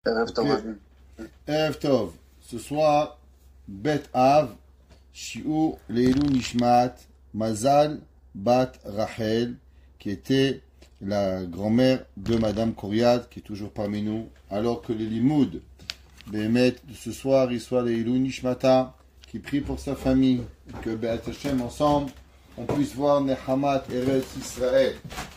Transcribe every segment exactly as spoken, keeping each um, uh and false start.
Erev Tov. Erev Tov. Ce soir, Bet Av, Shiur Leilou Nishmat, Mazal Bat Rachel, qui était la grand-mère de Madame Kouriad, qui est toujours parmi nous, alors que les Limoud, Bémet, de ce soir, il soit Leilou Nishmata, qui prie pour sa famille, que Be'at Hashem, ensemble, on puisse voir Nehamat Eretz Israël.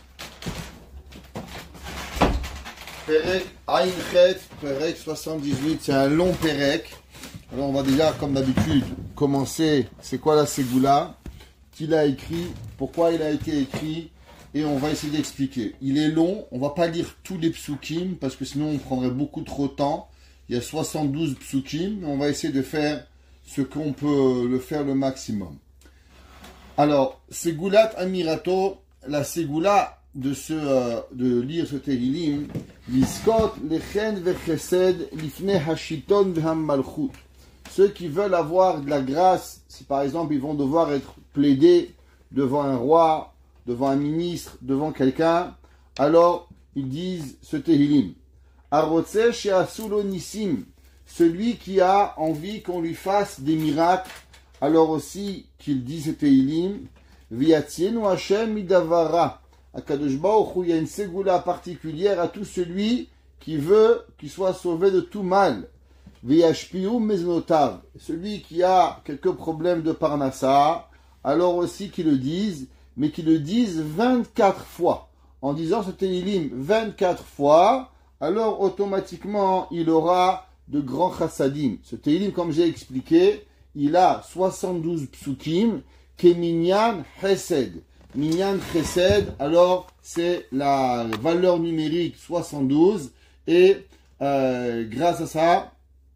Perek Aïnchet, Perek soixante-dix-huit, c'est un long Perek. Alors on va déjà, comme d'habitude, commencer, c'est quoi la Ségoula, qui l'a écrit, pourquoi il a été écrit, et on va essayer d'expliquer. Il est long, on va pas lire tous les psukim, parce que sinon on prendrait beaucoup trop de temps. Il y a soixante-douze psukim, mais on va essayer de faire ce qu'on peut le faire le maximum. Alors, Segoulat Amirato, la Ségoula de, ce, euh, de lire ce Tehillim, Liskot lechen vechesed lifne hashiton v'hammalchut. Ceux qui veulent avoir de la grâce, si par exemple ils vont devoir être plaidés devant un roi, devant un ministre, devant quelqu'un, alors ils disent ce Tehillim. Arotse she'asulo nisim, celui qui a envie qu'on lui fasse des miracles, alors aussi qu'il dit ce Tehillim. V'yatzienu Hashem midavara. Akadosh Baruch Hu, il y a une ségoula particulière à tout celui qui veut qu'il soit sauvé de tout mal. V'yashpiu meznotav, celui qui a quelques problèmes de parnassa, alors aussi qu'il le dise, mais qu'il le dise vingt-quatre fois. En disant ce Tehillim vingt-quatre fois, alors automatiquement il aura de grands chassadim. Ce Tehillim, comme j'ai expliqué, il a soixante-douze psukim, keminyan chesed. Minyan chesed, alors c'est la valeur numérique soixante-douze, et euh, grâce à ça,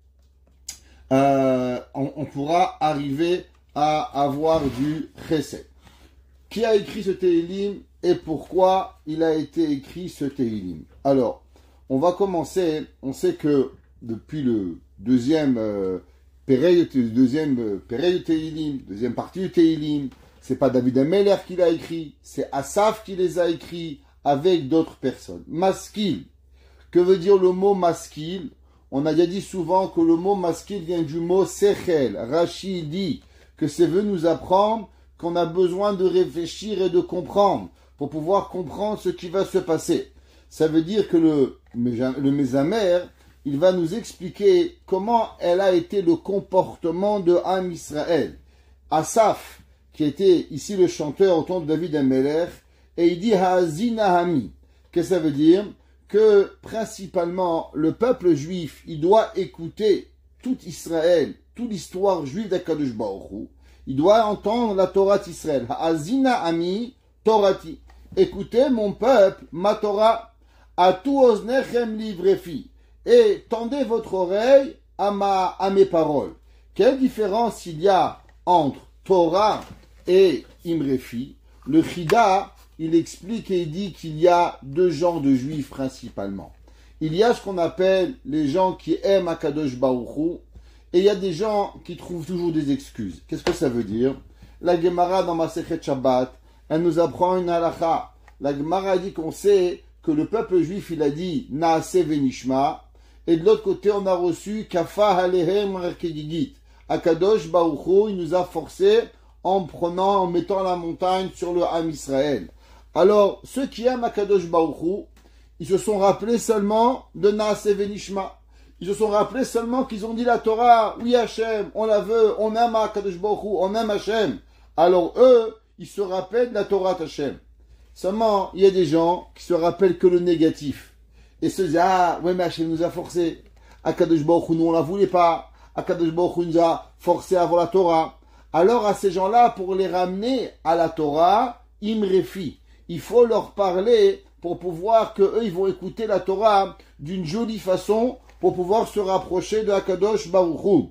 euh, on, on pourra arriver à avoir du chesed. Qui a écrit ce Tehillim et pourquoi il a été écrit ce Tehillim? Alors, on va commencer, on sait que depuis le deuxième euh, période, deuxième euh, période du Tehillim, deuxième partie du Tehillim, c'est pas David Ameller qui l'a écrit, c'est Asaf qui les a écrits avec d'autres personnes. Maskil. Que veut dire le mot maskil? On a déjà dit souvent que le mot maskil vient du mot sechel. Rashi dit que c'est venu nous apprendre qu'on a besoin de réfléchir et de comprendre pour pouvoir comprendre ce qui va se passer. Ça veut dire que le, le Mésamer, il va nous expliquer comment elle a été le comportement de Am Israël. Asaf, qui était ici le chanteur autour de David Ameller, et il dit Ha'azinahami. Qu'est-ce que ça veut dire? Que principalement le peuple juif, il doit écouter tout Israël, toute l'histoire juive d'Akadosh Baruch Hu. Il doit entendre la Torah d'Israël. Ha'azinahami Torati. Écoutez mon peuple, ma Torah. Atu oznechem livrefi. Et tendez votre oreille à, ma, à mes paroles. Quelle différence il y a entre Torah et Imrefi? Le Chida, il explique et il dit qu'il y a deux genres de juifs principalement. Il y a ce qu'on appelle les gens qui aiment Akadosh Baruch Hu, et il y a des gens qui trouvent toujours des excuses. Qu'est-ce que ça veut dire? La Gemara dans Masechet Shabbat, elle nous apprend une halakha. La Gemara dit qu'on sait que le peuple juif, il a dit Naase venishma, et de l'autre côté, on a reçu Kafa Alehem Rekedigit. Akadosh Baruch Hu, il nous a forcé en prenant, en mettant la montagne sur le Ham Israël. Alors, ceux qui aiment Akadosh Baruch Hu, ils se sont rappelés seulement de Naase venishma. Ils se sont rappelés seulement qu'ils ont dit la Torah, oui Hachem, on la veut, on aime Akadosh Baruch Hu, on aime Hachem. Alors eux, ils se rappellent de la Torah d'Hachem. Seulement, il y a des gens qui se rappellent que le négatif. Et se disent, ah, ouais, mais Hachem nous a forcé. Akadosh Baruch Hu, nous, on la voulait pas. Akadosh Baruch Hu nous a forcé à avoir la Torah. Alors, à ces gens-là, pour les ramener à la Torah, imrefi. Il faut leur parler pour pouvoir que eux, ils vont écouter la Torah d'une jolie façon pour pouvoir se rapprocher de Akadosh Baruch Hu.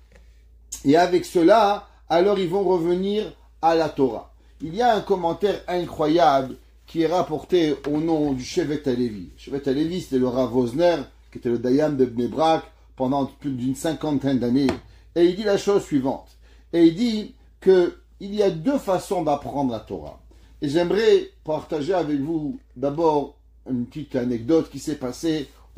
Et avec cela, alors ils vont revenir à la Torah. Il y a un commentaire incroyable qui est rapporté au nom du Shevet HaLevi. Shevet HaLevi, c'était le Rav Wosner, qui était le Dayan de Bnei Brak pendant plus d'une cinquantaine d'années. Et il dit la chose suivante. Et il dit qu'il y a deux façons d'apprendre la Torah. Et j'aimerais partager avec vous d'abord une petite anecdote qui s'est passée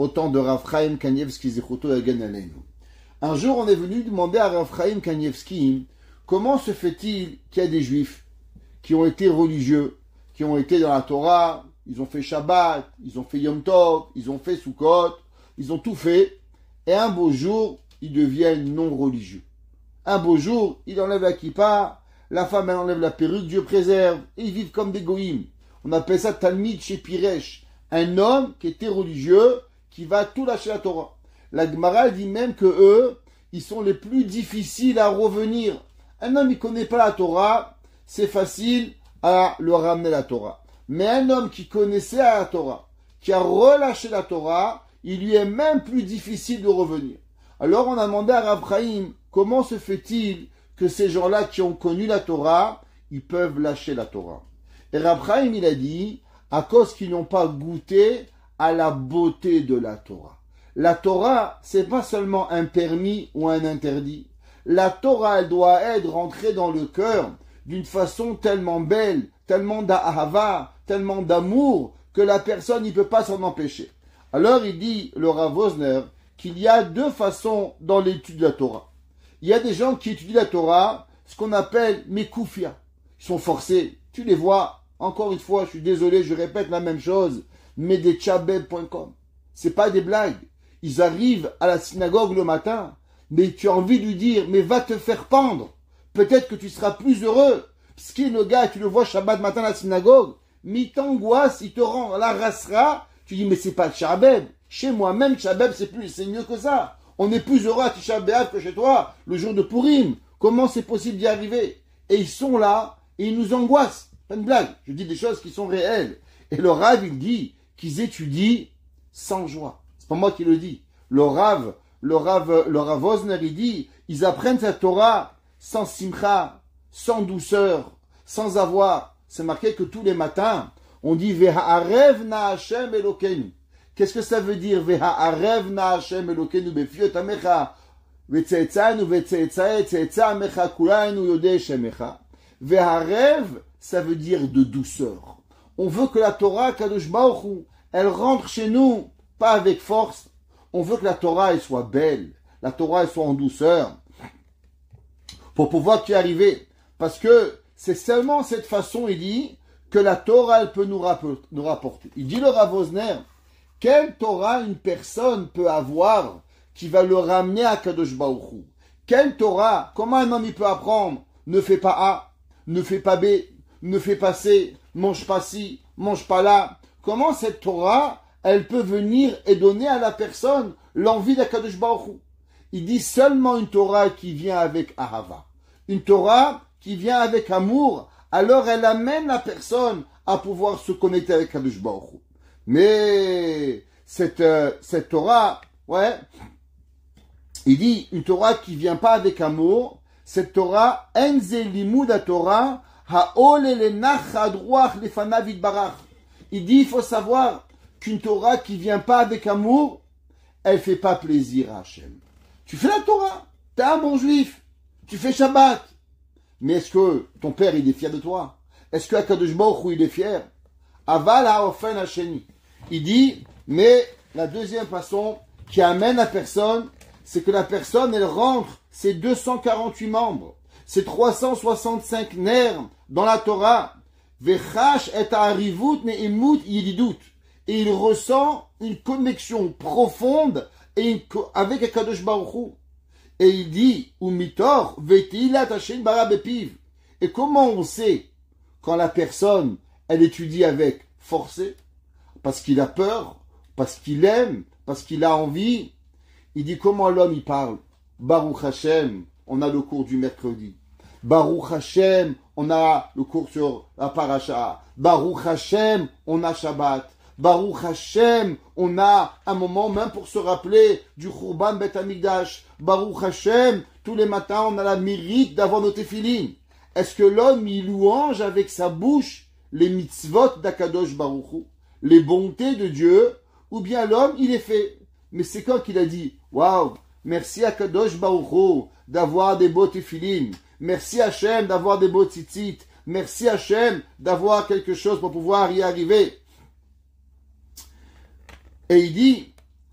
au temps de Rav Chaim Kanievski Zichuto Yagen Aleinu. Un jour, on est venu demander à Rav Chaim Kanievski comment se fait-il qu'il y a des juifs qui ont été religieux, qui ont été dans la Torah, ils ont fait Shabbat, ils ont fait Yom Tov, ils ont fait Sukkot, ils ont tout fait, et un beau jour, ils deviennent non religieux. Un beau jour, ils enlèvent la kippa, la femme elle enlève la perruque, Dieu préserve, et ils vivent comme des goïms. On appelle ça Talmid chez Piresh, un homme qui était religieux, qui va tout lâcher la Torah. La Gemara dit même que eux, ils sont les plus difficiles à revenir. Un homme qui ne connaît pas la Torah, c'est facile à le ramener la Torah. Mais un homme qui connaissait la Torah, qui a relâché la Torah, il lui est même plus difficile de revenir. Alors on a demandé à Rav Chaim, comment se fait-il que ces gens-là qui ont connu la Torah, ils peuvent lâcher la Torah? Et Rav Chaim, il a dit, à cause qu'ils n'ont pas goûté à la beauté de la Torah. La Torah, c'est pas seulement un permis ou un interdit. La Torah, elle doit être rentrée dans le cœur d'une façon tellement belle, tellement d'ahava, tellement d'amour, que la personne ne peut pas s'en empêcher. Alors il dit, le Rav Wosner, qu'il y a deux façons dans l'étude de la Torah. Il y a des gens qui étudient la Torah, ce qu'on appelle mekufia. Ils sont forcés. Tu les vois, encore une fois, je suis désolé, je répète la même chose, mais des tchabeb point com. C'est pas des blagues. Ils arrivent à la synagogue le matin, mais tu as envie de lui dire, mais va te faire pendre. Peut-être que tu seras plus heureux. Parce que le gars, tu le vois Shabbat matin à la synagogue, mais il t'angoisse, il te rend la rasera. Tu dis, mais c'est pas le Shabbat. Chez moi, même Shabbat, c'est plus, c'est mieux que ça. On est plus heureux à Tisha B'Av que chez toi, le jour de Purim. Comment c'est possible d'y arriver? Et ils sont là, et ils nous angoissent. Pas une blague. Je dis des choses qui sont réelles. Et le Rav, il dit qu'ils étudient sans joie. C'est pas moi qui le dis. Le Rav, le Rav, le Rav Wosner, il dit, ils apprennent cette Torah sans simcha, sans douceur, sans avoir. C'est marqué que tous les matins, on dit Veha'arev na Hashem Elokeinu. Qu'est-ce que ça veut dire Veha'arev na Hashem Elokeinu befiot amecha ve'tze'etzanu ve'tze'etzae tze'etza amecha kulainu yodei shemecha. Veha'arev, ça veut dire de douceur. On veut que la Torah Kadosh Baruch Hu, elle rentre chez nous, pas avec force. On veut que la Torah elle soit belle, la Torah elle soit en douceur, pour pouvoir y arriver. Parce que c'est seulement cette façon, il dit, que la Torah elle peut nous rapporter. Il dit le Rav Wosner, quelle Torah une personne peut avoir qui va le ramener à Kadosh Baruch Hu? Quelle Torah? Comment un homme il peut apprendre? Ne fais pas A, ne fais pas B, ne fais pas C, mange pas ci, mange pas là. Comment cette Torah, elle peut venir et donner à la personne l'envie d'Akadosh Baruch Hu? Il dit seulement une Torah qui vient avec Ahava. Une Torah qui vient avec amour, alors elle amène la personne à pouvoir se connecter avec Akadosh Baruch Hu. Mais cette, euh, cette Torah, ouais, il dit une Torah qui vient pas avec amour, cette Torah, enze limud Torah, ha'ol elenach hadruach lefanav yitbarach. Il dit, il faut savoir qu'une Torah qui vient pas avec amour, elle fait pas plaisir à Hachem. Tu fais la Torah, t'es un bon juif, tu fais Shabbat. Mais est-ce que ton père, il est fier de toi? Est-ce que Akadosh Baruch Hu, il est fier? Aval ha'ofen hasheni. Il dit, mais la deuxième façon qui amène la personne, c'est que la personne, elle rentre ses deux cent quarante-huit membres, ses trois cent soixante-cinq nerfs dans la Torah. Vechash et ha'arivut ne'imut yididut. Et il ressent une connexion profonde et une, avec Akadosh Baruch Hu. Et il dit, Umitor vetilat Hashem bara bepiv. Et comment on sait quand la personne, elle étudie avec forcé, parce qu'il a peur, parce qu'il aime, parce qu'il a envie? Il dit comment l'homme il parle. Baruch Hashem, on a le cours du mercredi. Baruch Hashem, on a le cours sur la paracha. Baruch Hashem, on a Shabbat. Baruch Hashem, on a un moment même pour se rappeler du Khurban Bet Hamikdash. Baruch Hashem, tous les matins on a la mérite d'avoir nos téfilin. Est-ce que l'homme il louange avec sa bouche les mitzvot d'Akadosh Baruch Hu, les bontés de Dieu, ou bien l'homme il est fait? Mais c'est quand qu'il a dit, waouh, merci Akadosh Baruch Hu d'avoir des beaux téfilin. Merci Hachem d'avoir des beaux tzitzit. Merci Hachem d'avoir quelque chose pour pouvoir y arriver. Et il dit,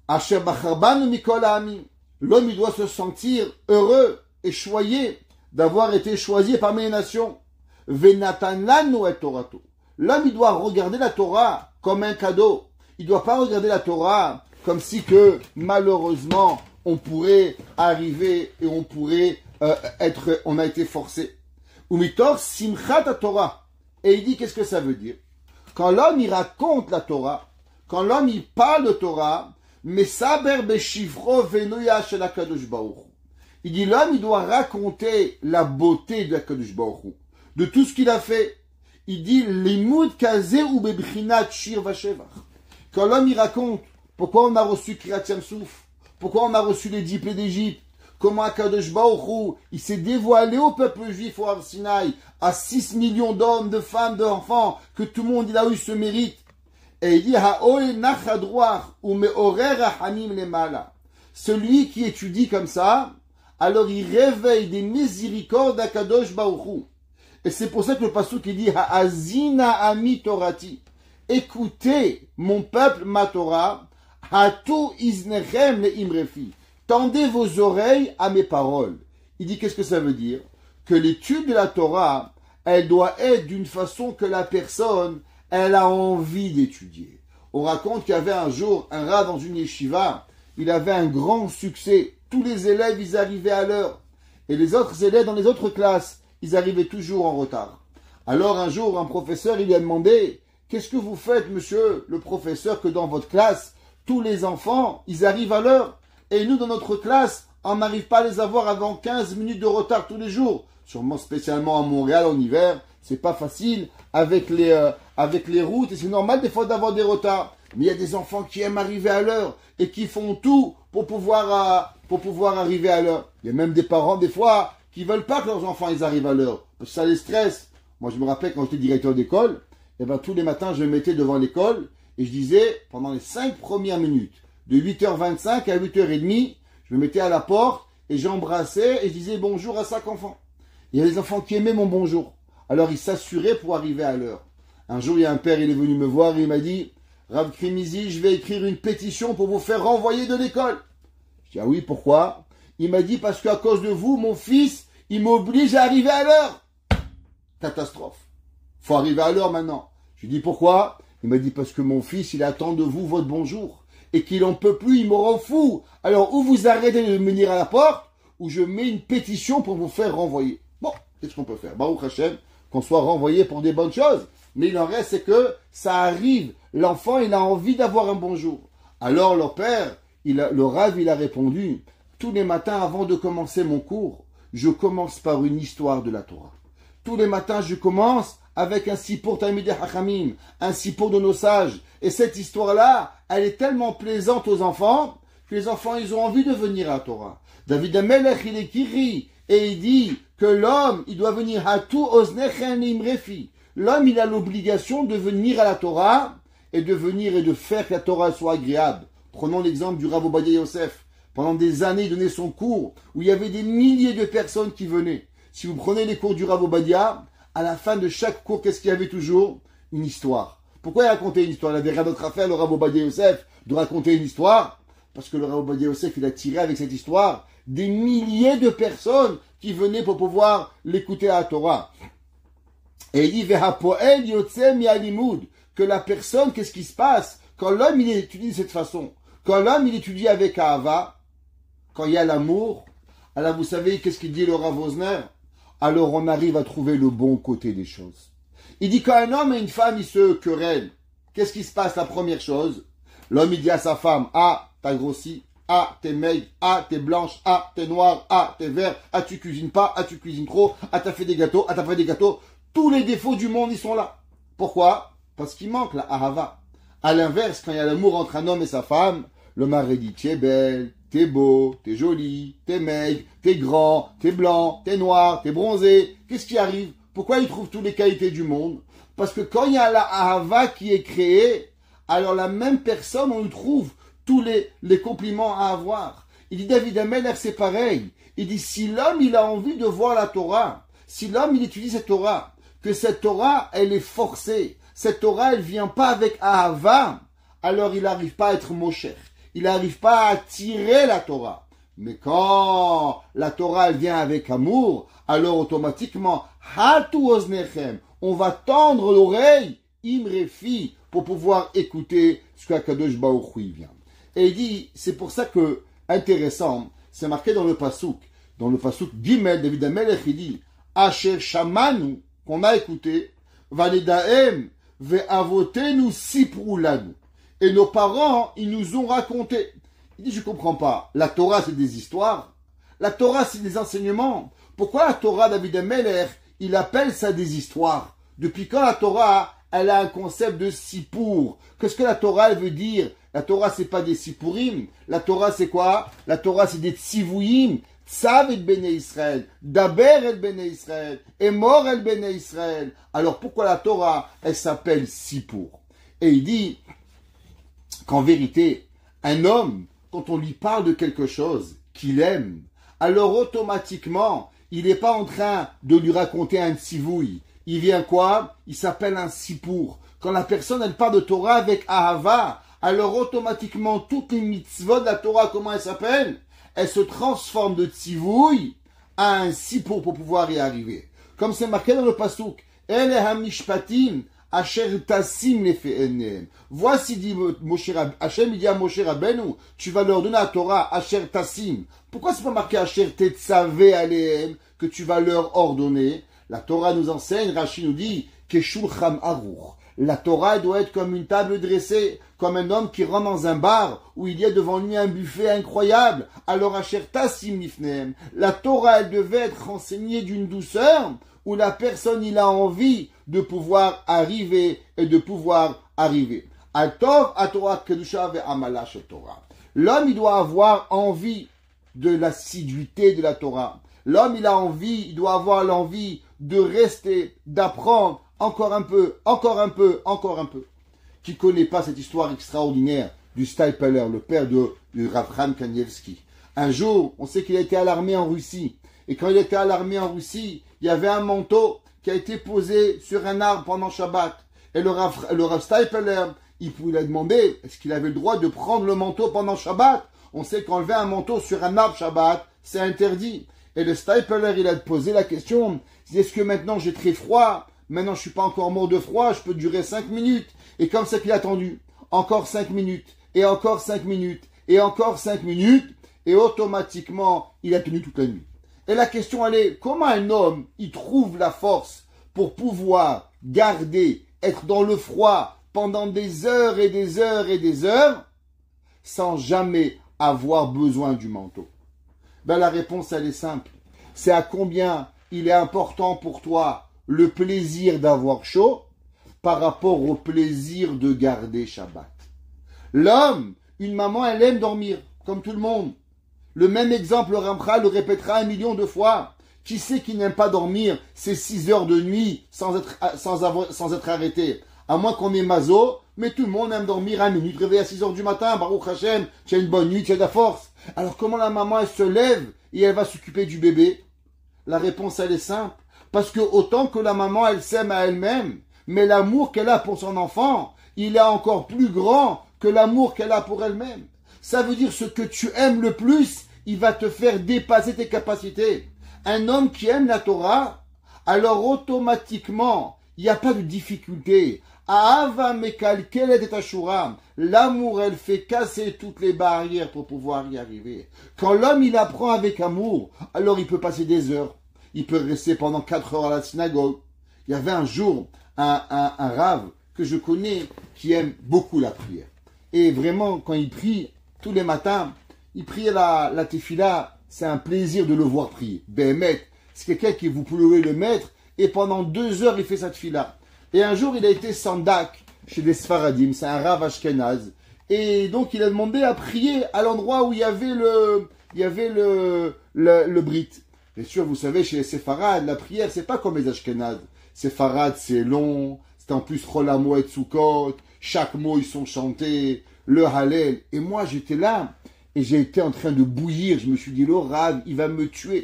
Asher bacharbanu mikol ha'amim. L'homme, il doit se sentir heureux et choyé d'avoir été choisi parmi les nations. Venatan lanu et Torato. L'homme, il doit regarder la Torah comme un cadeau. Il ne doit pas regarder la Torah comme si que, malheureusement, on pourrait arriver et on pourrait euh, être, on a été forcé. Umitor simchat Torah. Et il dit, qu'est-ce que ça veut dire? Quand l'homme, il raconte la Torah, quand l'homme, il parle de Torah, mais saber beshivro venuya shel HaKadosh Baruch Hu. Il dit, l'homme, il doit raconter la beauté de HaKadosh Baruch Hu, de tout ce qu'il a fait. Il dit, limud kazeh ou bebchinat shir vashevach. Quand l'homme, il raconte pourquoi on a reçu Kriyat Yam-Souf, pourquoi on a reçu les dix plaies d'Égypte, comment HaKadosh Baruch Hu, il s'est dévoilé au peuple juif au Har Sinaï, à six millions d'hommes, de femmes, d'enfants, que tout le monde, il a eu ce mérite. Et il dit, Ha'oel nachadroach ou me'orer ha'hamim lemala. Celui qui étudie comme ça, alors il réveille des miséricordes d'HaKadosh Baruch Hu. Et c'est pour ça que le pasuk il dit, Ha'azina ami torati. Écoutez, mon peuple, ma Torah, Hatu iznechem le imrefi. Tendez vos oreilles à mes paroles. Il dit, qu'est-ce que ça veut dire? Que l'étude de la Torah, elle doit être d'une façon que la personne, elle a envie d'étudier. On raconte qu'il y avait un jour un rat dans une yeshiva, il avait un grand succès. Tous les élèves, ils arrivaient à l'heure. Et les autres élèves dans les autres classes, ils arrivaient toujours en retard. Alors un jour, un professeur, il lui a demandé, qu'est-ce que vous faites, monsieur le professeur, que dans votre classe, tous les enfants, ils arrivent à l'heure? Et nous, dans notre classe, on n'arrive pas à les avoir avant quinze minutes de retard tous les jours. Sûrement spécialement à Montréal en hiver, c'est pas facile avec les, euh, avec les routes et c'est normal des fois d'avoir des retards. Mais il y a des enfants qui aiment arriver à l'heure et qui font tout pour pouvoir, euh, pour pouvoir arriver à l'heure. Il y a même des parents des fois qui veulent pas que leurs enfants ils arrivent à l'heure parce que ça les stresse. Moi je me rappelle quand j'étais directeur d'école, et ben tous les matins je me mettais devant l'école et je disais pendant les cinq premières minutes de huit heures vingt-cinq à huit heures trente, je me mettais à la porte et j'embrassais et je disais bonjour à cinq enfants. Il y a des enfants qui aimaient mon bonjour. Alors ils s'assuraient pour arriver à l'heure. Un jour, il y a un père, il est venu me voir et il m'a dit « Rav Krimizi, je vais écrire une pétition pour vous faire renvoyer de l'école. » Je dis « Ah oui, pourquoi ?» Il m'a dit « Parce qu'à cause de vous, mon fils, il m'oblige à arriver à l'heure. » Catastrophe. Faut arriver à l'heure maintenant. Je lui dis « Pourquoi ?» Il m'a dit « Parce que mon fils, il attend de vous votre bonjour. Et qu'il en peut plus, il me rend fou. Alors, ou vous arrêtez de venir à la porte, ou je mets une pétition pour vous faire renvoyer. » Bon, qu'est-ce qu'on peut faire? Baruch Hashem, qu'on soit renvoyé pour des bonnes choses. Mais il en reste, c'est que ça arrive. L'enfant, il a envie d'avoir un bonjour. Alors, le père, il a, le Rav, il a répondu, tous les matins, avant de commencer mon cours, je commence par une histoire de la Torah. Tous les matins, je commence avec un sipour Talmidei Chachamim, un sipour de nos sages. Et cette histoire-là, elle est tellement plaisante aux enfants, que les enfants, ils ont envie de venir à la Torah. David Amelech, il est kiri, et il dit que l'homme, il doit venir à tout oznechen imrefi. L'homme, il a l'obligation de venir à la Torah et de venir et de faire que la Torah soit agréable. Prenons l'exemple du Rav Ovadia Yosef. Pendant des années, il donnait son cours où il y avait des milliers de personnes qui venaient. Si vous prenez les cours du Rav Ovadia, à la fin de chaque cours, qu'est-ce qu'il y avait toujours? Une histoire. Pourquoi il racontait une histoire? Il avait rien d'autre à faire, le Rav Ovadia Yosef, de raconter une histoire. Parce que le Rav Ovadia Yosef, il a tiré avec cette histoire des milliers de personnes qui venaient pour pouvoir l'écouter à la Torah. Et il dit, Vehapoel yotse mi'alimud, que la personne, qu'est-ce qui se passe? Quand l'homme, il étudie de cette façon, quand l'homme, il étudie avec Ahava, quand il y a l'amour, alors vous savez, qu'est-ce qu'il dit le Rav Wosner? Alors on arrive à trouver le bon côté des choses. Il dit, quand un homme et une femme, ils se querellent, qu'est-ce qui se passe? La première chose, l'homme, il dit à sa femme, ah, t'as grossi, ah, t'es maigre, ah, t'es blanche, ah, t'es noire, ah, t'es vert, ah, tu cuisines pas, ah, tu cuisines trop, ah, t'as fait des gâteaux, ah, t'as fait des gâteaux. Tous les défauts du monde, ils sont là. Pourquoi? Parce qu'il manque la ahava. À l'inverse, quand il y a l'amour entre un homme et sa femme, le mari dit, t'es belle, t'es beau, t'es joli, t'es maigre, t'es grand, t'es blanc, t'es noir, t'es bronzé. Qu'est-ce qui arrive? Pourquoi il trouve toutes les qualités du monde? Parce que quand il y a la ahava qui est créée, alors la même personne, on lui trouve tous les, les compliments à avoir. Il dit, David Amelech, c'est pareil. Il dit, si l'homme, il a envie de voir la Torah, si l'homme, il étudie cette Torah, que cette Torah, elle est forcée, cette Torah, elle vient pas avec Ahava, alors il n'arrive pas à être Mosher. il n'arrive pas à tirer la Torah. Mais quand la Torah elle vient avec amour, alors automatiquement, hatu oznechem, on va tendre l'oreille, imrefi, pour pouvoir écouter ce qu'Akadosh Baruch Hu vient. Et il dit, c'est pour ça que, intéressant, c'est marqué dans le Pasuk, dans le Pasuk Gimel, David Amelech, il dit, Asher Shamanu, qu'on a écouté, Valedaem, Ve'avotenu Sipru lanu. Et nos parents, ils nous ont raconté. Il dit, je comprends pas. La Torah, c'est des histoires. La Torah, c'est des enseignements. Pourquoi la Torah, David Amelech, il appelle ça des histoires? Depuis quand la Torah, elle a un concept de sipour? Qu'est-ce que la Torah, elle veut dire? La Torah, c'est pas des sipurim. La Torah, c'est quoi? La Torah, c'est des tzivuyim. Tzav et Bnei Israël. Daber el Bnei Israël. Emor el Bnei Israël. Alors, pourquoi la Torah, elle s'appelle sipour? Et il dit qu'en vérité, un homme, quand on lui parle de quelque chose qu'il aime, alors automatiquement, il n'est pas en train de lui raconter un tzivouï. Il vient quoi? Il s'appelle un sipour. Quand la personne, elle parle de Torah avec Ahava, alors automatiquement, toutes les mitzvot de la Torah, comment elles s'appellent? Elles se transforment de tzivouï à un sipour pour pouvoir y arriver. Comme c'est marqué dans le pasuk, El hamishpatim asher tassim lefe'enem. Voici, dit Moshe Rab, Hachem, il dit à Moshe Rabbeinu, tu vas leur donner la Torah, asher tassim. Pourquoi c'est pas marqué asher tetzavé alehem, que tu vas leur ordonner? La Torah nous enseigne, Rashi nous dit, que shulchan aruch. La Torah doit être comme une table dressée, comme un homme qui rentre dans un bar où il y a devant lui un buffet incroyable. Alors, asher tassim lifnehem. La Torah, elle devait être enseignée d'une douceur où la personne, il a envie de pouvoir arriver et de pouvoir arriver. Al-Tov, Torah Kedusha ve'amala shel Torah. L'homme, il doit avoir envie de l'assiduité de la Torah. L'homme, il a envie, il doit avoir l'envie de rester, d'apprendre encore un peu, encore un peu, encore un peu. Qui connaît pas cette histoire extraordinaire du Staipeler, le père de, de Ravram Kanievski. Un jour, on sait qu'il a été à l'armée en Russie. Et quand il était à l'armée en Russie, il y avait un manteau qui a été posé sur un arbre pendant Shabbat. Et le Rav, le Rav Staipeler, il pouvait demander, est-ce qu'il avait le droit de prendre le manteau pendant Shabbat? On sait qu'enlever un manteau sur un arbre Shabbat, c'est interdit. Et le Staipeler, il a posé la question, est-ce que maintenant j'ai très froid? Maintenant je suis pas encore mort de froid, je peux durer cinq minutes. Et comme ça qu'il a attendu, encore cinq minutes, et encore cinq minutes, et encore cinq minutes, et automatiquement, il a tenu toute la nuit. Et la question, elle est, comment un homme, il trouve la force pour pouvoir garder, être dans le froid pendant des heures et des heures et des heures, sans jamais avoir besoin du manteau? Ben, la réponse, elle est simple. C'est à combien il est important pour toi le plaisir d'avoir chaud par rapport au plaisir de garder Shabbat. L'homme, une maman, elle aime dormir, comme tout le monde. Le même exemple, le Ramchal le répétera un million de fois. Qui sait qui n'aime pas dormir ces six heures de nuit sans être, sans avoir, sans être arrêté? À moins qu'on ait mazo, mais tout le monde aime dormir un minute, réveillé à six heures du matin, Baruch Hashem, tu as une bonne nuit, tu as de la force. Alors comment la maman, elle se lève et elle va s'occuper du bébé? La réponse, elle est simple. Parce que autant que la maman, elle s'aime à elle-même, mais l'amour qu'elle a pour son enfant, il est encore plus grand que l'amour qu'elle a pour elle-même. Ça veut dire ce que tu aimes le plus, il va te faire dépasser tes capacités. Un homme qui aime la Torah, alors automatiquement, il n'y a pas de difficulté. Ahava mekalkelet et ashura. L'amour, elle fait casser toutes les barrières pour pouvoir y arriver. Quand l'homme, il apprend avec amour, alors il peut passer des heures. Il peut rester pendant quatre heures à la synagogue. Il y avait un jour un, un, un rave que je connais qui aime beaucoup la prière. Et vraiment, quand il prie, tous les matins, il prie la, la tefila, c'est un plaisir de le voir prier. Béhémet, c'est quelqu'un qui vous pouvez le mettre, et pendant deux heures, il fait sa tefila. Et un jour, il a été sandak chez les Sfaradim, c'est un rave ashkenaz. Et donc, il a demandé à prier à l'endroit où il y avait le, il y avait le, le, le brit. Bien sûr, vous savez, chez les Séfarades, la prière, c'est pas comme les Ashkenazes. Séfarades, c'est long, c'est en plus Rolamo et Tsukot, chaque mot, ils sont chantés, le Hallel. Et moi, j'étais là, et j'ai été en train de bouillir. Je me suis dit, le Rav, il va me tuer.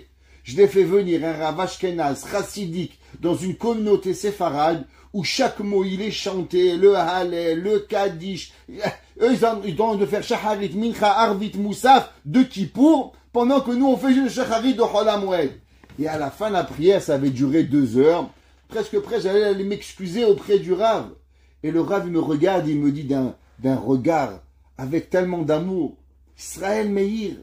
Je l'ai fait venir un Rav Ashkenaz, chassidique, dans une communauté séfarade, où chaque mot il est chanté, le Hallel, le Kaddish. Eux, ils ont, ils ont de faire Shacharit, Mincha, Arvit, Moussaf, de Kippour, pendant que nous, on fait juste le Shacharit de Chol HaMoed. Et à la fin de la prière, ça avait duré deux heures. Presque près, j'allais aller m'excuser auprès du Rav. Et le Rav, il me regarde, il me dit d'un, d'un regard, avec tellement d'amour, Israël Meir,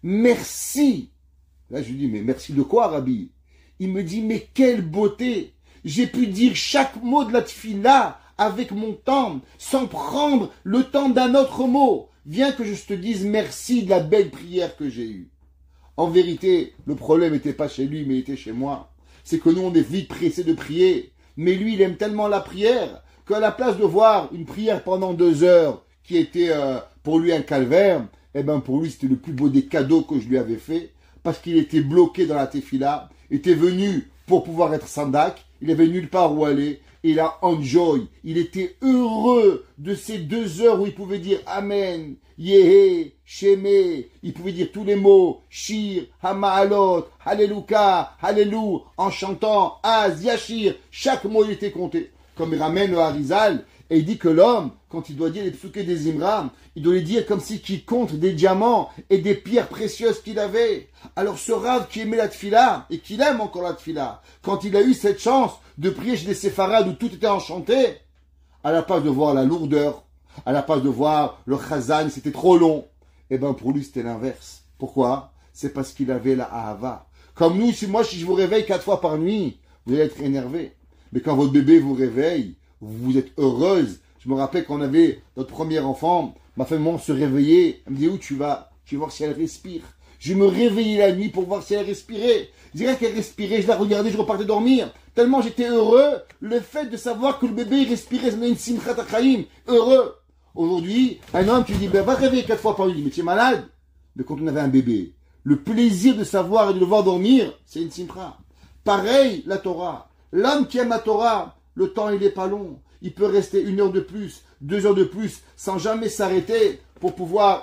merci. Là, je lui dis, mais merci de quoi, Rabbi? Il me dit, mais quelle beauté! J'ai pu dire chaque mot de la tfila avec mon temps, sans prendre le temps d'un autre mot. Viens que je te dise merci de la belle prière que j'ai eue. En vérité, le problème n'était pas chez lui, mais était chez moi. C'est que nous, on est vite pressés de prier. Mais lui, il aime tellement la prière qu'à la place de voir une prière pendant deux heures qui était euh, pour lui un calvaire, eh ben pour lui, c'était le plus beau des cadeaux que je lui avais fait, parce qu'il était bloqué dans la tefila, était venu pour pouvoir être sandak, il avait nulle part où aller, et il a enjoy, il était heureux de ces deux heures où il pouvait dire Amen, Yehe, Sheme, il pouvait dire tous les mots, Shir, Hamaalot, Halleluka, Hallelou, en chantant Az, Yashir, chaque mot il était compté. Comme il ramène le Harizal, et il dit que l'homme, quand il doit dire les psuké des Imram, il doit les dire comme si qu'il compte des diamants et des pierres précieuses qu'il avait. Alors ce Rav qui aimait la tfila, et qu'il aime encore la tfila, quand il a eu cette chance de prier chez des séfarades où tout était enchanté, à la place de voir la lourdeur, à la place de voir le chazan, c'était trop long, et ben pour lui c'était l'inverse. Pourquoi? C'est parce qu'il avait la ahava. Comme nous, si moi si je vous réveille quatre fois par nuit, vous allez être énervé. Mais quand votre bébé vous réveille, vous êtes heureuse. Je me rappelle quand on avait notre premier enfant, ma femme et moi, on se réveillait. Elle me dit, où tu vas? Je vais voir si elle respire. Je me réveillais la nuit pour voir si elle respirait. Je dirais qu'elle respirait, je la regardais, je repartais dormir. Tellement j'étais heureux, le fait de savoir que le bébé il respirait, ça me une simchat achaim. Heureux. Aujourd'hui, un homme, tu lui dis, ben, va réveiller quatre fois par nuit. Mais tu es malade. Mais quand on avait un bébé, le plaisir de savoir et de le voir dormir, c'est une simcha. Pareil, la Torah. L'homme qui aime la Torah, le temps il n'est pas long. Il peut rester une heure de plus, deux heures de plus, sans jamais s'arrêter pour pouvoir,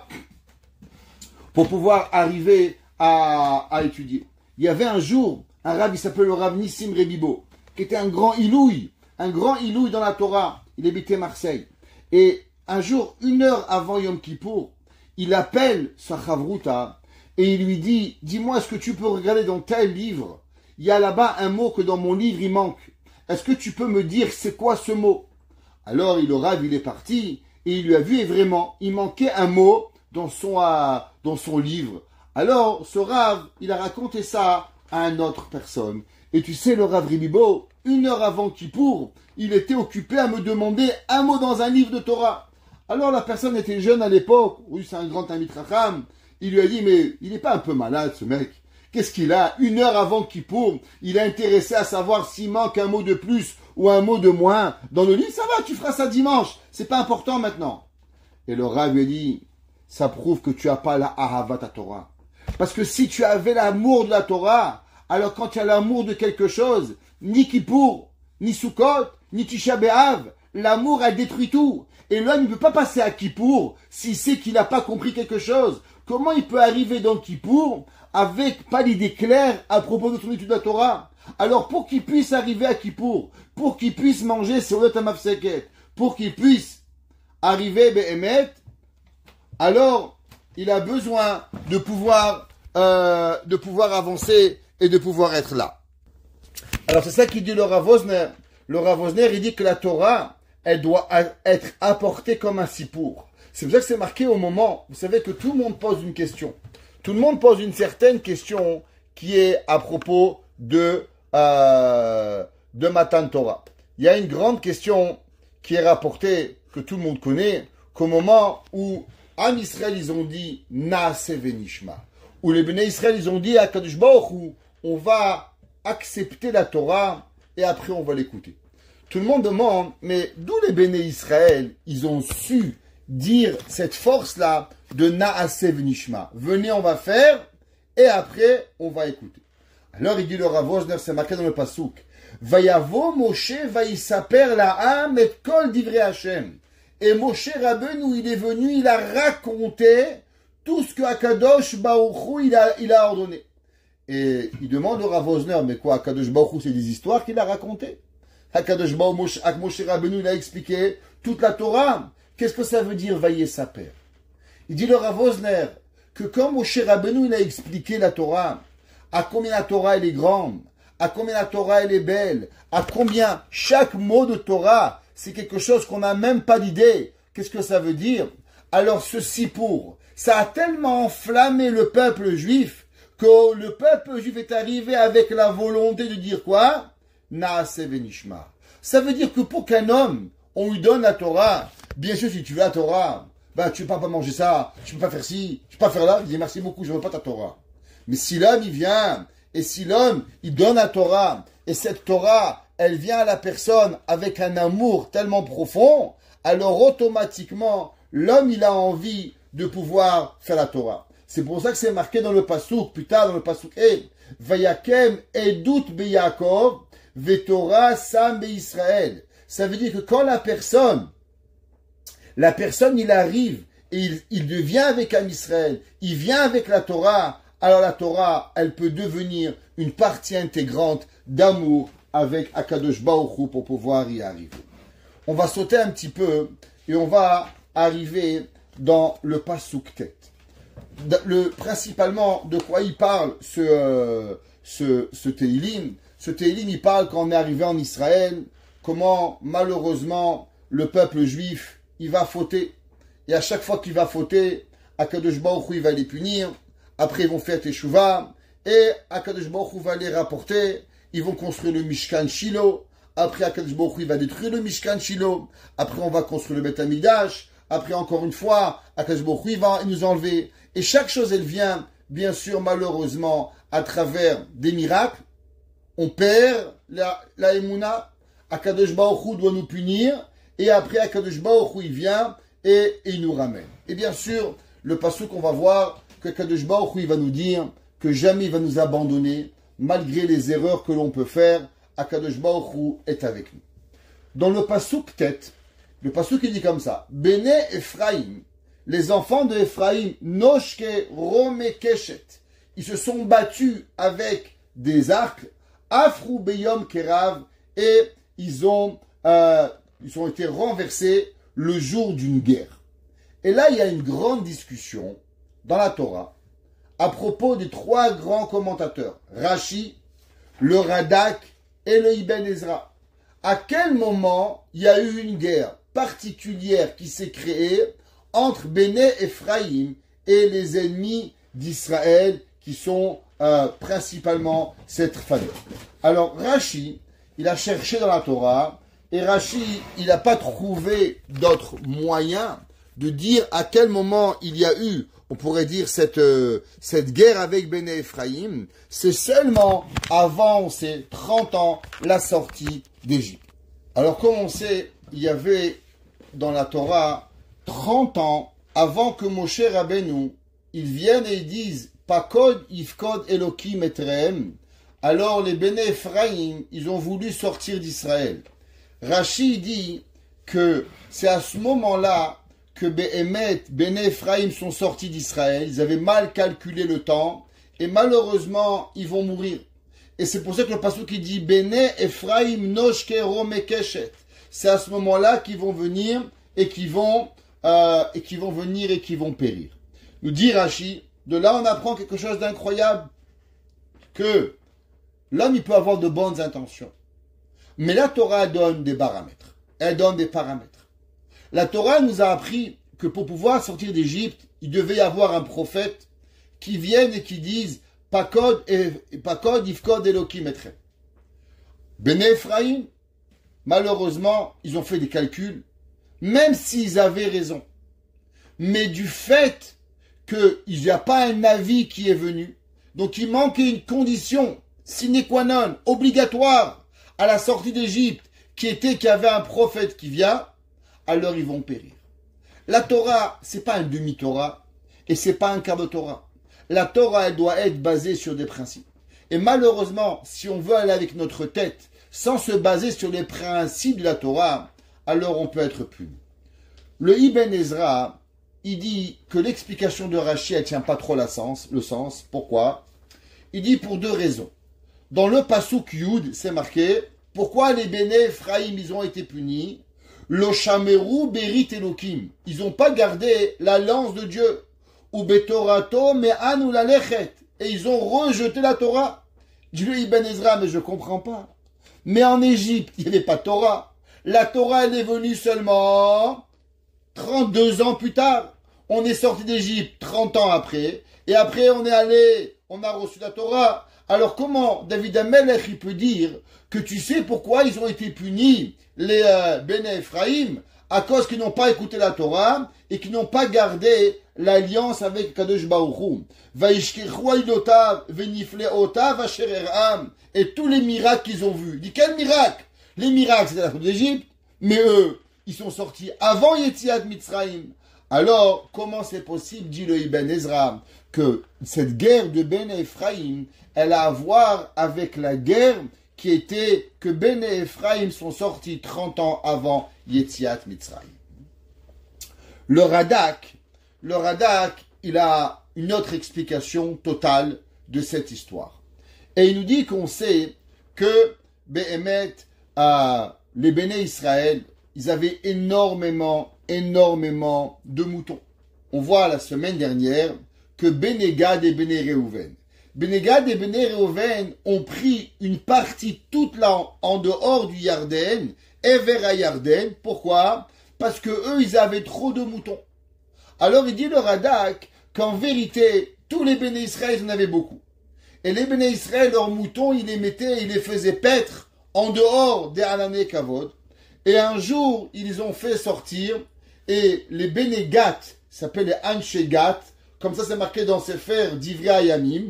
pour pouvoir arriver à, à étudier. Il y avait un jour, un Rav, il s'appelait le Rav Nissim Rebibo, qui était un grand ilouï, un grand ilouï dans la Torah. Il habitait Marseille. Et un jour, une heure avant Yom Kippour, il appelle sa Chavruta et il lui dit, dis-moi, est-ce que tu peux regarder dans tel livre? Il y a là-bas un mot que dans mon livre il manque. Est-ce que tu peux me dire c'est quoi ce mot? Alors il, le Rav, il est parti et il lui a vu et vraiment, il manquait un mot dans son, euh, dans son livre. Alors ce Rav, il a raconté ça à une autre personne. Et tu sais, le Rav Ribibo, une heure avant Kippour, il était occupé à me demander un mot dans un livre de Torah. Alors la personne était jeune à l'époque, oui c'est un grand Talmid Chacham, il lui a dit mais il n'est pas un peu malade ce mec? Qu'est-ce qu'il a? Une heure avant Kippour, il est intéressé à savoir s'il manque un mot de plus ou un mot de moins dans le livre. Ça va, tu feras ça dimanche. C'est pas important maintenant. Et le Rav lui a dit, ça prouve que tu n'as pas la ahavat à Torah. Parce que si tu avais l'amour de la Torah, alors quand tu as l'amour de quelque chose, ni Kippour, ni Sukkot, ni Tisha B'Av, l'amour a détruit tout. Et l'homme ne peut pas passer à Kippour s'il sait qu'il n'a pas compris quelque chose. Comment il peut arriver dans Kippour avec pas l'idée claire à propos de son étude de la Torah? Alors pour qu'il puisse arriver à Kippour, pour qu'il puisse manger sur le Tamafseket, pour qu'il puisse arriver Behemet, alors il a besoin de pouvoir, euh, de pouvoir avancer et de pouvoir être là. Alors c'est ça qu'il dit le Rav Wosner. Le Rav Wosner, il dit que la Torah, elle doit être apportée comme un sipour. C'est pour ça que c'est marqué au moment, vous savez que tout le monde pose une question. Tout le monde pose une certaine question qui est à propos de, euh, de Matan Torah. Il y a une grande question qui est rapportée, que tout le monde connaît, qu'au moment où Am Israël, ils ont dit Naase Venishma, où les Béné Israël, ils ont dit à Kadosh Baruch Hu, on va accepter la Torah et après on va l'écouter. Tout le monde demande, mais d'où les Béné Israël, ils ont su dire cette force-là de Naase Venishma. Venez, on va faire, et après, on va écouter. Alors, il dit le Rav Wosner, c'est marqué dans le Pasuk. Vayavo Moshe vayisaper la'am et kol divrei Hashem. Et Moshe Rabbeinu, il est venu, il a raconté tout ce que Akadosh Baruch Hu, il a, il a ordonné. Et il demande au Rav Wosner, mais quoi, Akadosh Baruch Hu, c'est des histoires qu'il a racontées. Akadosh Baruch Hu, Moshe Rabbeinu, il a expliqué toute la Torah. Qu'est-ce que ça veut dire, vailler sa père? Il dit le Rav Wosner que quand Moshe Rabbeinu, il a expliqué la Torah, à combien la Torah elle est grande, à combien la Torah elle est belle, à combien chaque mot de Torah, c'est quelque chose qu'on n'a même pas d'idée. Qu'est-ce que ça veut dire? Alors ceci pour, ça a tellement enflammé le peuple juif, que le peuple juif est arrivé avec la volonté de dire quoi? Naase venishma. Ça veut dire que pour qu'un homme, on lui donne la Torah, bien sûr si tu veux la Torah, ben tu ne peux pas manger ça, tu ne peux pas faire ci, tu ne peux pas faire là, il dit merci beaucoup, je ne veux pas ta Torah. Mais si l'homme il vient, et si l'homme il donne la Torah, et cette Torah, elle vient à la personne avec un amour tellement profond, alors automatiquement, l'homme il a envie de pouvoir faire la Torah. C'est pour ça que c'est marqué dans le Passouk, plus tard dans le Passouk, hey, Vayakem edut beyakov, vetorah sam beIsraël. Ça veut dire que quand la personne, la personne il arrive, et il, il devient avec un Israël, il vient avec la Torah, alors la Torah, elle peut devenir une partie intégrante d'amour avec Akadosh Baruch Hu pour pouvoir y arriver. On va sauter un petit peu, et on va arriver dans le Passouk Tet. Le, principalement, de quoi il parle ce, euh, ce, ce Tehillim. Ce Tehillim, il parle quand on est arrivé en Israël, comment malheureusement le peuple juif, il va fauter. Et à chaque fois qu'il va fauter, Akadosh Baruch Hu, il va les punir. Après, ils vont faire Teshuvah. Et Akadosh Baruch Hu va les rapporter. Ils vont construire le Mishkan Shilo. Après, Akadosh Baruch Hu, il va détruire le Mishkan Shilo. Après, on va construire le Beth Amikdash. Après, encore une fois, Akadosh Baruch Hu, il va nous enlever. Et chaque chose, elle vient, bien sûr, malheureusement, à travers des miracles. On perd la, la Emouna. Akadosh Baruch Hu doit nous punir. Et après, Akadosh Baruch Hu, il vient et, et il nous ramène. Et bien sûr, le passage qu'on va voir, que Akadosh Baruch Hu, il va nous dire que jamais il va nous abandonner, malgré les erreurs que l'on peut faire. Akadosh Baruch Hu est avec nous. Dans le Passouk Tet, le Passouk il dit comme ça, Bene Ephraim, les enfants de Ephraim, Noshke Romekeshet, ils se sont battus avec des arcs, Afrou Beyom Kerav, et ils ont, euh, ils ont été renversés le jour d'une guerre. Et là, il y a une grande discussion dans la Torah à propos des trois grands commentateurs, Rashi, le Radak et le Ibn Ezra. À quel moment il y a eu une guerre particulière qui s'est créée entre Béné Ephraïm et les ennemis d'Israël qui sont euh, principalement cette famille. Alors Rashi, il a cherché dans la Torah et Rashi, il n'a pas trouvé d'autres moyens de dire à quel moment il y a eu, on pourrait dire, cette, euh, cette guerre avec Béné Ephraïm. C'est seulement avant ces trente ans la sortie d'Égypte. Alors comme on sait, il y avait dans la Torah trente ans avant que Moshe Rabbeinu, ils viennent et ils disent Pakod Yifkod Elokim Etrehem. Alors les Béné Ephraïm, ils ont voulu sortir d'Israël. Rashi dit que c'est à ce moment-là que Behemet, Béné Ephraïm sont sortis d'Israël. Ils avaient mal calculé le temps et malheureusement ils vont mourir. Et c'est pour ça que le passage qui dit Béné Ephraïm Noshke Romekeshet. C'est à ce moment-là qu'ils vont venir et qu'ils vont euh, et qui vont venir et qui vont périr. Nous dit Rashi, de là on apprend quelque chose d'incroyable, que l'homme il peut avoir de bonnes intentions, mais la Torah donne des paramètres. Elle donne des paramètres. La Torah nous a appris que pour pouvoir sortir d'Égypte, il devait y avoir un prophète qui vienne et qui dise Pakod et Pakod Yifkod Elokim Etrem. Béné Ephraïm, malheureusement, ils ont fait des calculs, même s'ils avaient raison. Mais du fait qu'il n'y a pas un avis qui est venu, donc il manquait une condition sine qua non, obligatoire, à la sortie d'Égypte, qui était qu'il y avait un prophète qui vient, alors ils vont périr. La Torah, c'est pas un demi-Torah, et c'est pas un quart de Torah. La Torah, elle doit être basée sur des principes. Et malheureusement, si on veut aller avec notre tête, sans se baser sur les principes de la Torah, alors on peut être puni. Le Ibn Ezra, il dit que l'explication de Rashi, elle tient pas trop la sens, le sens. Pourquoi? Il dit pour deux raisons. Dans le Pasuk Yud, c'est marqué, pourquoi les Béné Ephraim, ils ont été punis? Lo shameru berit Elokim. Ils n'ont pas gardé l'alliance de Dieu. Ou betorato me'anu lalechet. Et ils ont rejeté la Torah. Dieu Ibn Ezra, mais je comprends pas. Mais en Égypte, il n'y avait pas Torah. La Torah, elle est venue seulement trente-deux ans plus tard. On est sorti d'Égypte trente ans après. Et après, on est allé, on a reçu la Torah. Alors comment David Amelech, il peut dire que tu sais pourquoi ils ont été punis, les euh, Béné Ephraim, à cause qu'ils n'ont pas écouté la Torah et qu'ils n'ont pas gardé l'alliance avec Kadosh Baruch Hu. Et tous les miracles qu'ils ont vus. Il dit quel miracle? Les miracles, c'était la sortie d'Égypte, mais eux, ils sont sortis avant Yetziat Mitzrayim. Alors, comment c'est possible, dit le Ibn Ezra, que cette guerre de Béné Ephraim, elle a à voir avec la guerre qui était que Béné Ephraim sont sortis trente ans avant Yetziat Mitzrayim. Le Radak, le Radak, il a une autre explication totale de cette histoire. Et il nous dit qu'on sait que Béhémet, euh, les Béné Israël, ils avaient énormément, énormément de moutons. On voit la semaine dernière que Béné Gad et Béné Réhouven. Béné Gad et Béné Réhouven ont pris une partie toute là en dehors du Yarden et vers à Yarden. Pourquoi? Parce que eux, ils avaient trop de moutons. Alors il dit le Radak qu'en vérité, tous les Béné Israël en avaient beaucoup. Et les Béné Israël, leurs moutons, ils les mettaient, ils les faisaient paître en dehors des Hanané Kavod. Et un jour, ils les ont fait sortir, et les Béné Gat, s'appellent les Anshe Gat, comme ça c'est marqué dans Sefer d'Ivri Hayamim,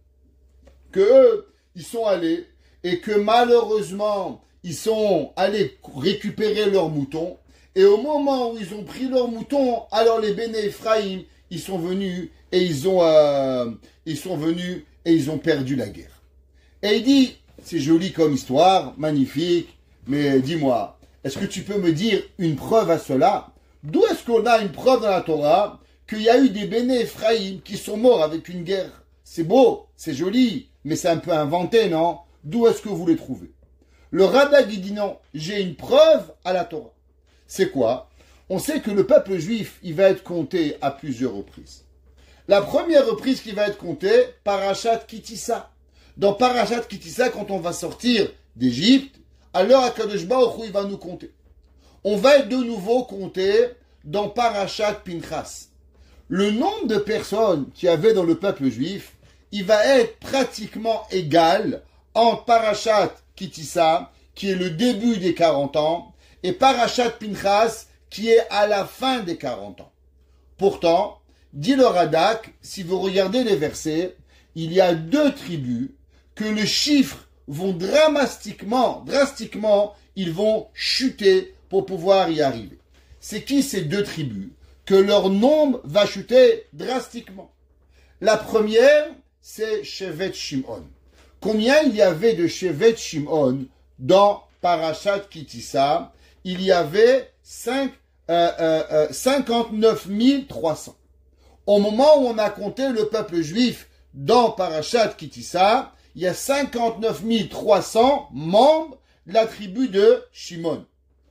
que eux, ils sont allés, et que malheureusement, ils sont allés récupérer leurs moutons, et au moment où ils ont pris leurs moutons, alors les Béné Ephraim, ils sont venus, et ils ont, euh, ils sont venus, et ils ont perdu la guerre. Et il dit, c'est joli comme histoire, magnifique, mais dis-moi, est-ce que tu peux me dire une preuve à cela? D'où est-ce qu'on a une preuve dans la Torah qu'il y a eu des Béné Ephraim qui sont morts avec une guerre? C'est beau, c'est joli, mais c'est un peu inventé, non? D'où est-ce que vous les trouvez? Le Radak dit non, j'ai une preuve à la Torah. C'est quoi? On sait que le peuple juif, il va être compté à plusieurs reprises. La première reprise qui va être comptée, Parashat Kitissa. Dans Parashat Kitissa, quand on va sortir d'Égypte, alors Akadosh Baruch Hu, il va nous compter. On va être de nouveau compté dans Parashat Pinchas. Le nombre de personnes qu'il y avait dans le peuple juif, il va être pratiquement égal entre Parashat Kitissa, qui est le début des quarante ans, et Parashat Pinchas, qui est à la fin des quarante ans. Pourtant, dit le Radak, si vous regardez les versets, il y a deux tribus que le chiffre vont dramatiquement, drastiquement, ils vont chuter pour pouvoir y arriver. C'est qui ces deux tribus? Que leur nombre va chuter drastiquement. La première, c'est Shevet Shimon. Combien il y avait de Shevet Shimon dans Parashat Kitissa? Il y avait cinq, euh, euh, euh, cinquante-neuf mille trois cents. Au moment où on a compté le peuple juif dans Parashat Kitissa, il y a cinquante-neuf mille trois cents membres de la tribu de Shimon.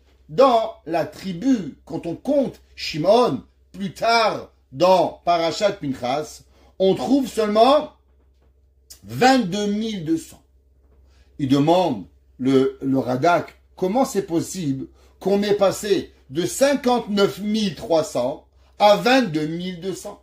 Dans la tribu, quand on compte Shimon, plus tard dans Parashat Pinchas, on trouve seulement vingt-deux mille deux cents. Il demande, le, le Radak, comment c'est possible qu'on est passé de cinquante-neuf mille trois cents à vingt-deux mille deux cents.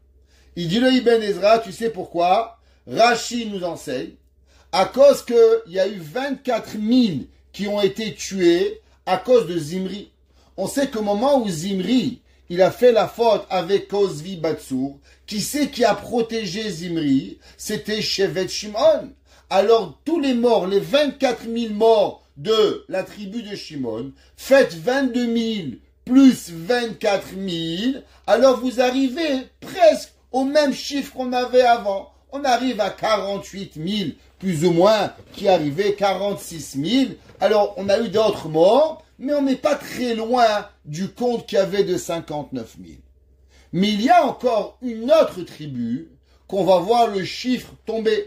Il dit le Ibn Ezra, tu sais pourquoi? Rashi nous enseigne, à cause qu'il y a eu vingt-quatre mille qui ont été tués à cause de Zimri. On sait qu'au moment où Zimri, il a fait la faute avec Kozvi Batsour, qui c'est qui a protégé Zimri? C'était Shevet Shimon. Alors tous les morts, les vingt-quatre mille morts de la tribu de Shimon, faites vingt-deux mille plus vingt-quatre mille, alors vous arrivez presque au même chiffre qu'on avait avant. On arrive à quarante-huit mille, plus ou moins, qui arrivait quarante-six mille. Alors, on a eu d'autres morts, mais on n'est pas très loin du compte qu'il y avait de cinquante-neuf mille. Mais il y a encore une autre tribu qu'on va voir le chiffre tomber.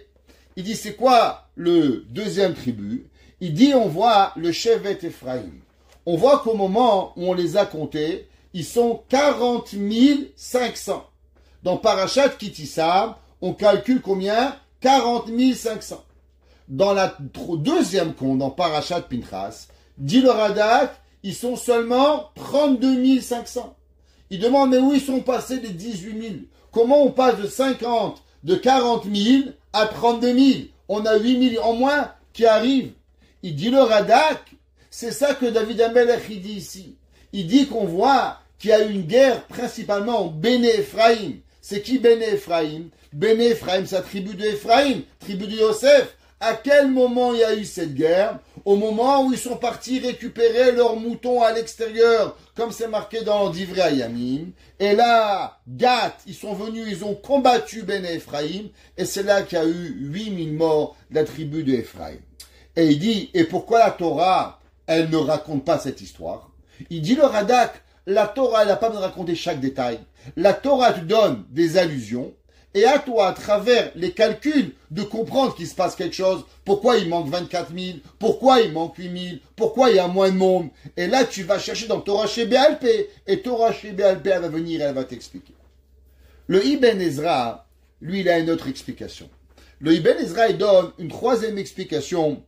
il dit c'est quoi le deuxième tribu? Il dit on voit le Shevet Ephraim. On voit qu'au moment où on les a comptés, ils sont quarante mille cinq cents. Dans Parashat Kitissa, on calcule combien? quarante mille cinq cents. Dans la deuxième compte, dans Parashat Pinchas, dit le Radak, ils sont seulement trente-deux mille cinq cents. Il demande, mais où ils sont passés les dix-huit mille? Comment on passe de cinquante, de quarante mille à trente-deux mille? On a huit mille en moins qui arrivent. Il dit le Radak, c'est ça que David Amelech il dit ici. Il dit qu'on voit qu'il y a eu une guerre principalement Béné Ephraim. C'est qui Béné Ephraim? Béné Ephraim, c'est la tribu de Ephraim, tribu de Yosef. À quel moment il y a eu cette guerre? Au moment où ils sont partis récupérer leurs moutons à l'extérieur, comme c'est marqué dans Divrei Hayamim. Et là, Gath, ils sont venus, ils ont combattu Béné Ephraim, et c'est là qu'il y a eu huit mille morts de la tribu de Ephraim. Et il dit, et pourquoi la Torah, elle ne raconte pas cette histoire? Il dit le Radak, la Torah, elle n'a pas besoin de raconter chaque détail. La Torah te donne des allusions, et à toi, à travers les calculs, de comprendre qu'il se passe quelque chose. Pourquoi il manque vingt-quatre mille? Pourquoi il manque huit mille? Pourquoi il y a moins de monde? Et là, tu vas chercher dans Torah chez Béalpé. Et Torah chez Béalpé, elle va venir et elle va t'expliquer. Le Ibn Ezra, lui, il a une autre explication. Le Ibn Ezra, il donne une troisième explication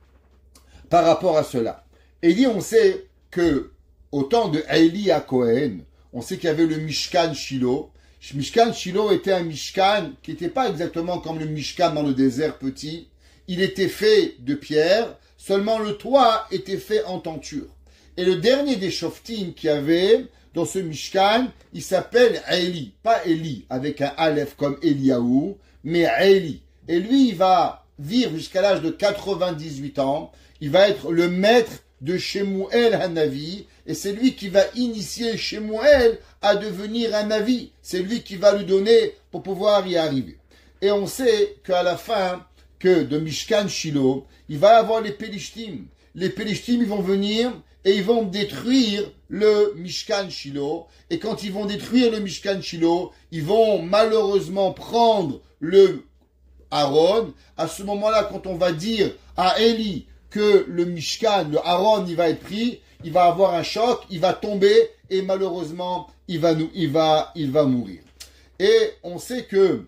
par rapport à cela. Et il dit, on sait que, au temps de Eli à Cohen, on sait qu'il y avait le Mishkan Shiloh. Mishkan Shiloh était un Mishkan qui n'était pas exactement comme le Mishkan dans le désert petit. Il était fait de pierre, seulement le toit était fait en tenture. Et le dernier des Shoftim qu'il y avait dans ce Mishkan, il s'appelle Eli. Pas Eli avec un Aleph comme Eliaou, mais Eli. Et lui, il va vivre jusqu'à l'âge de quatre-vingt-dix-huit ans. Il va être le maître de Shemuel Hanavi, et c'est lui qui va initier Shemuel à devenir un Navi. C'est lui qui va lui donner pour pouvoir y arriver. Et on sait qu'à la fin que de Mishkan Shiloh, il va y avoir les Pélishtim. Les Pélishtim, ils vont venir et ils vont détruire le Mishkan Shiloh. Et quand ils vont détruire le Mishkan Shiloh, ils vont malheureusement prendre le Aaron. À ce moment-là, quand on va dire à Eli que le Mishkan, le Aaron, il va être pris, il va avoir un choc, il va tomber et malheureusement, il va, nous, il va, il va mourir. Et on sait que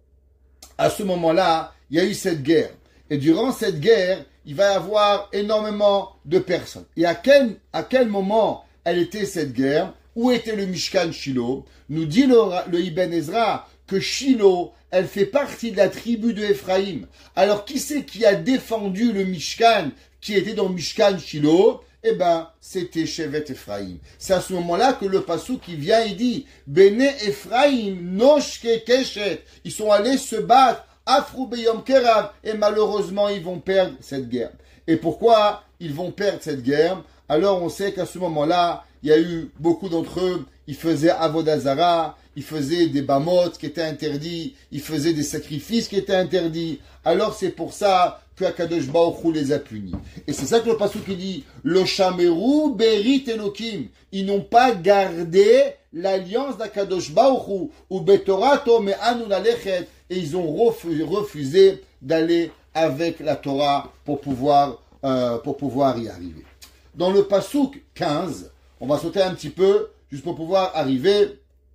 à ce moment-là, il y a eu cette guerre. Et durant cette guerre, il va y avoir énormément de personnes. Et à quel, à quel moment elle était cette guerre? Où était le Mishkan Shiloh? Nous dit le, le Ibn Ezra que Shiloh, elle fait partie de la tribu de Ephraim. Alors, qui c'est qui a défendu le Mishkan qui était dans le Mishkan Shiloh? Eh ben, c'était Shevet Ephraim. C'est à ce moment-là que le Passouk qui vient et dit Béné Ephraim, Noshke Keshet. Ils sont allés se battre, Afrou Beyom Kerav, et malheureusement, ils vont perdre cette guerre. Et pourquoi ils vont perdre cette guerre? Alors, on sait qu'à ce moment-là, il y a eu beaucoup d'entre eux, ils faisaient Avodazara, ils faisaient des bamotes qui étaient interdits, ils faisaient des sacrifices qui étaient interdits. Alors c'est pour ça que Akadosh Baruch Hu les a punis. Et c'est ça que le pasuk qui dit Lo shameru berit Elokim. Ils n'ont pas gardé l'alliance d'Akadosh Baruch Hu ou betorato me anu lalechet, et ils ont refusé d'aller avec la Torah pour pouvoir euh, pour pouvoir y arriver. Dans le pasuk quinze, on va sauter un petit peu juste pour pouvoir arriver.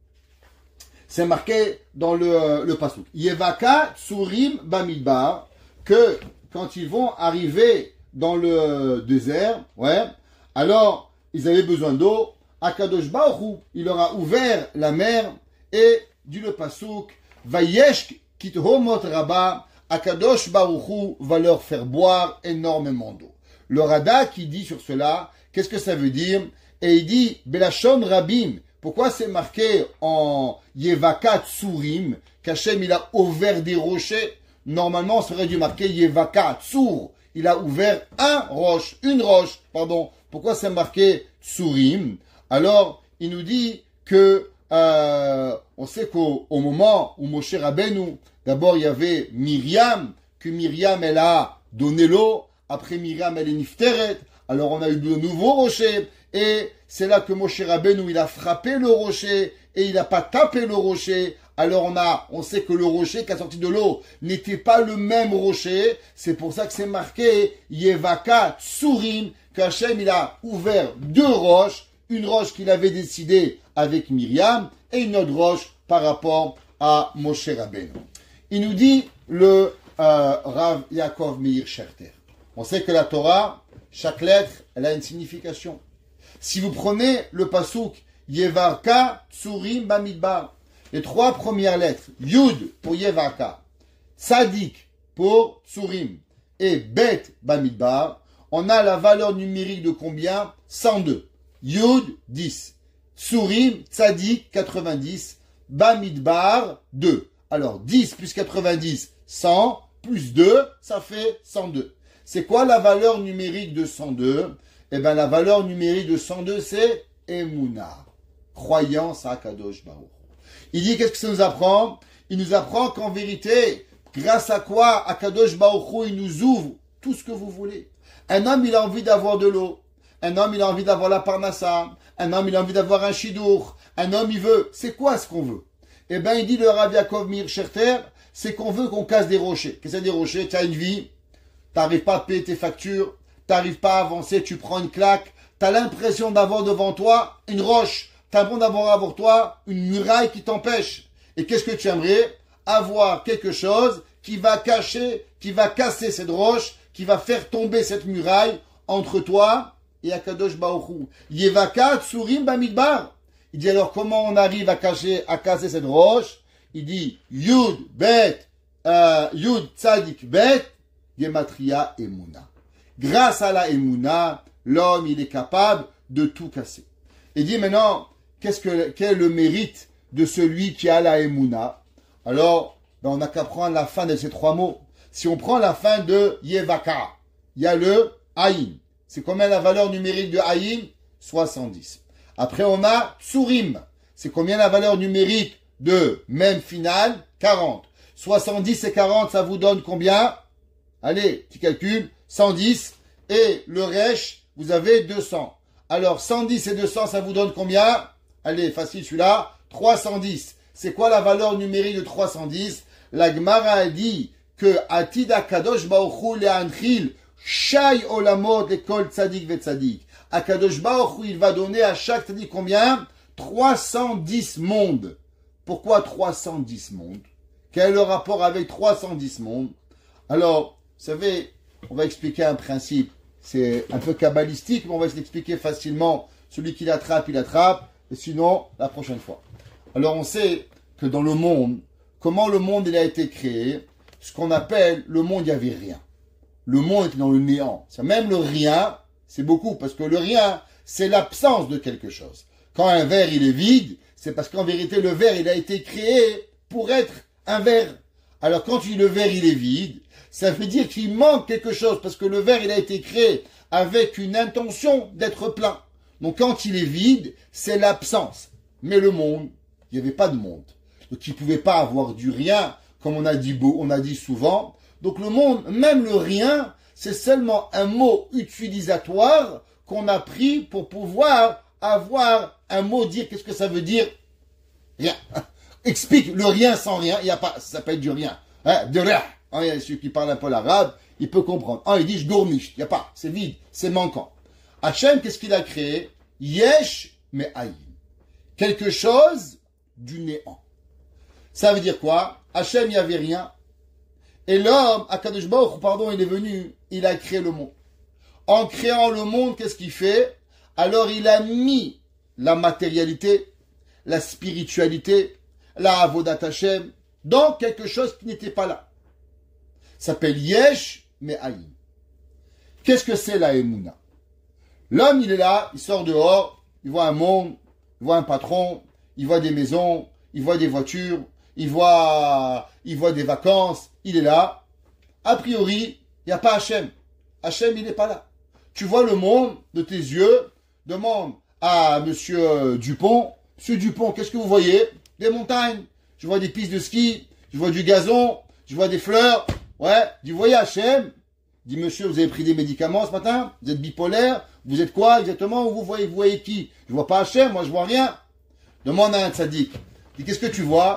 C'est marqué dans le, euh, le pasuk. Yevaka tsurim bamidbar, que quand ils vont arriver dans le euh, désert, ouais, alors ils avaient besoin d'eau. Akadosh Baruch Hu, il leur a ouvert la mer et dit le pasuk, Vayesh kithomot rabba, Akadosh Baruch Hu va leur faire boire énormément d'eau. Le Rada qui dit sur cela, qu'est-ce que ça veut dire? Et il dit Belashon Rabim. Pourquoi c'est marqué en Yevaka Tsurim, qu'Hachem il a ouvert des rochers? Normalement, ça aurait dû marquer Yevaka Tsur. Il a ouvert un roche, une roche, pardon. Pourquoi c'est marqué Tsurim? Alors, il nous dit que, euh, on sait qu'au au moment où Moshe Rabbeinu, d'abord il y avait Myriam, que Myriam elle a donné l'eau, après Myriam elle est Nifteret, alors on a eu de nouveaux rochers, et c'est là que Moshe Rabbeinu, il a frappé le rocher, et il n'a pas tapé le rocher, alors on a, on sait que le rocher qui a sorti de l'eau n'était pas le même rocher. C'est pour ça que c'est marqué Yevaka Tsurim, qu'Hachem il a ouvert deux roches, une roche qu'il avait décidée avec Myriam et une autre roche par rapport à Moshe Rabbeinu. Il nous dit le euh, Rav Yaakov Meir Scherter. On sait que la Torah, chaque lettre, elle a une signification. Si vous prenez le pasuk Yevarka Tsurim Bamidbar, les trois premières lettres, Yud pour Yevarka, Tzadik pour Tsurim et Bet Bamidbar, on a la valeur numérique de combien? cent deux. Yud, dix. Tsurim, Tzadik, quatre-vingt-dix. Bamidbar, deux. Alors, dix plus quatre-vingt-dix, cent, plus deux, ça fait cent deux. C'est quoi la valeur numérique de cent deux? Eh bien, la valeur numérique de cent deux, c'est Emouna, croyance à Kadosh Baruch. Il dit, qu'est-ce que ça nous apprend? Il nous apprend qu'en vérité, grâce à quoi Akadosh Baruch Hu, il nous ouvre tout ce que vous voulez. Un homme, il a envie d'avoir de l'eau. Un homme, il a envie d'avoir la parnassa. Un homme, il a envie d'avoir un shidour. Un homme, il veut. C'est quoi ce qu'on veut? Eh bien, il dit le Rav Yaakov Meir Scherter, c'est qu'on veut qu'on casse des rochers. Qu'est-ce que c'est des rochers? Tu as une vie, tu n'arrives pas à payer tes factures, tu n'arrives pas à avancer, tu prends une claque, tu as l'impression d'avoir devant toi une roche. Tu as l'impression d'avoir devant toi une muraille qui t'empêche. Et qu'est-ce que tu aimerais? Avoir quelque chose qui va cacher, qui va casser cette roche, qui va faire tomber cette muraille entre toi et Akadosh Baruch Hu. Yevaka Tsurim Bamidbar. Il dit alors comment on arrive à cacher, à casser cette roche? Il dit Yud Bet, euh, Yud Tzadik Bet, Gematria Emuna. Grâce à la Emuna, l'homme il est capable de tout casser. Il dit maintenant, qu'est-ce que, quel est le mérite de celui qui a la Emuna? Alors, ben on n'a qu'à prendre la fin de ces trois mots. Si on prend la fin de Yevaka, il y a le Aïn. C'est combien la valeur numérique de Aïn? soixante-dix. Après, on a Tsurim. C'est combien la valeur numérique de même finale? quarante. soixante-dix et quarante, ça vous donne combien? Allez, petit calcul. cent dix. Et le Resh, vous avez deux cents. Alors, cent dix et deux cents, ça vous donne combien? Allez, facile celui-là. trois cent dix. C'est quoi la valeur numérique de trois cent dix? La Gemara a dit que Atida Kadosh Baruch Hu le'anchil Shai Olamot l'école Tzadik ve Tzadik. Akadosh Baruch Hu, il va donner à chaque tzadik combien? trois cent dix mondes. Pourquoi trois cent dix mondes? Quel est le rapport avec trois cent dix mondes? Alors, vous savez, on va expliquer un principe. C'est un peu kabbalistique, mais on va l'expliquer facilement. Celui qui l'attrape, il attrape. Et sinon, la prochaine fois. Alors, on sait que dans le monde, comment le monde il a été créé, ce qu'on appelle le monde, il n'y avait rien. Le monde était dans le néant. Même le rien, c'est beaucoup, parce que le rien, c'est l'absence de quelque chose. Quand un verre, il est vide, c'est parce qu'en vérité, le verre, il a été créé pour être un verre. Alors, quand tu dis le verre, il est vide, ça veut dire qu'il manque quelque chose, parce que le verre, il a été créé avec une intention d'être plein. Donc, quand il est vide, c'est l'absence. Mais le monde, il n'y avait pas de monde. Donc, il ne pouvait pas avoir du rien, comme on a dit beau, on a dit souvent. Donc, le monde, même le rien, c'est seulement un mot utilisatoire qu'on a pris pour pouvoir avoir un mot, dire qu'est-ce que ça veut dire? Rien. Explique le rien sans rien, il n'y a pas, ça s'appelle du rien. Hein, de rien. Hein, il y a celui qui parle un peu l'arabe, il peut comprendre. Ah, il dit je gourmiche, il n'y a pas, c'est vide, c'est manquant. Hachem, qu'est-ce qu'il a créé? Yesh mais aïn. Quelque chose du néant. Ça veut dire quoi? Hachem, il n'y avait rien. Et l'homme, Akadosh Baruch, pardon, il est venu, il a créé le monde. En créant le monde, qu'est-ce qu'il fait? Alors il a mis la matérialité, la spiritualité, la avodat Hashem, dans quelque chose qui n'était pas là. Ça s'appelle Yesh mais Aïn. Qu'est-ce que c'est la Emouna? L'homme, il est là, il sort dehors, il voit un monde, il voit un patron, il voit des maisons, il voit des voitures, il voit, il voit des vacances, il est là. A priori, il n'y a pas Hachem. Hachem, il n'est pas là. Tu vois le monde de tes yeux, demande à monsieur Dupont, monsieur Dupont, qu'est-ce que vous voyez? Des montagnes, je vois des pistes de ski, je vois du gazon, je vois des fleurs. Ouais, du voyez Hachem? Dit monsieur, vous avez pris des médicaments ce matin? Vous êtes bipolaire? Vous êtes quoi exactement? Vous voyez, vous voyez qui? Je vois pas Hachem, moi je vois rien. Demande à un tzaddik. Dit qu'est-ce que tu vois?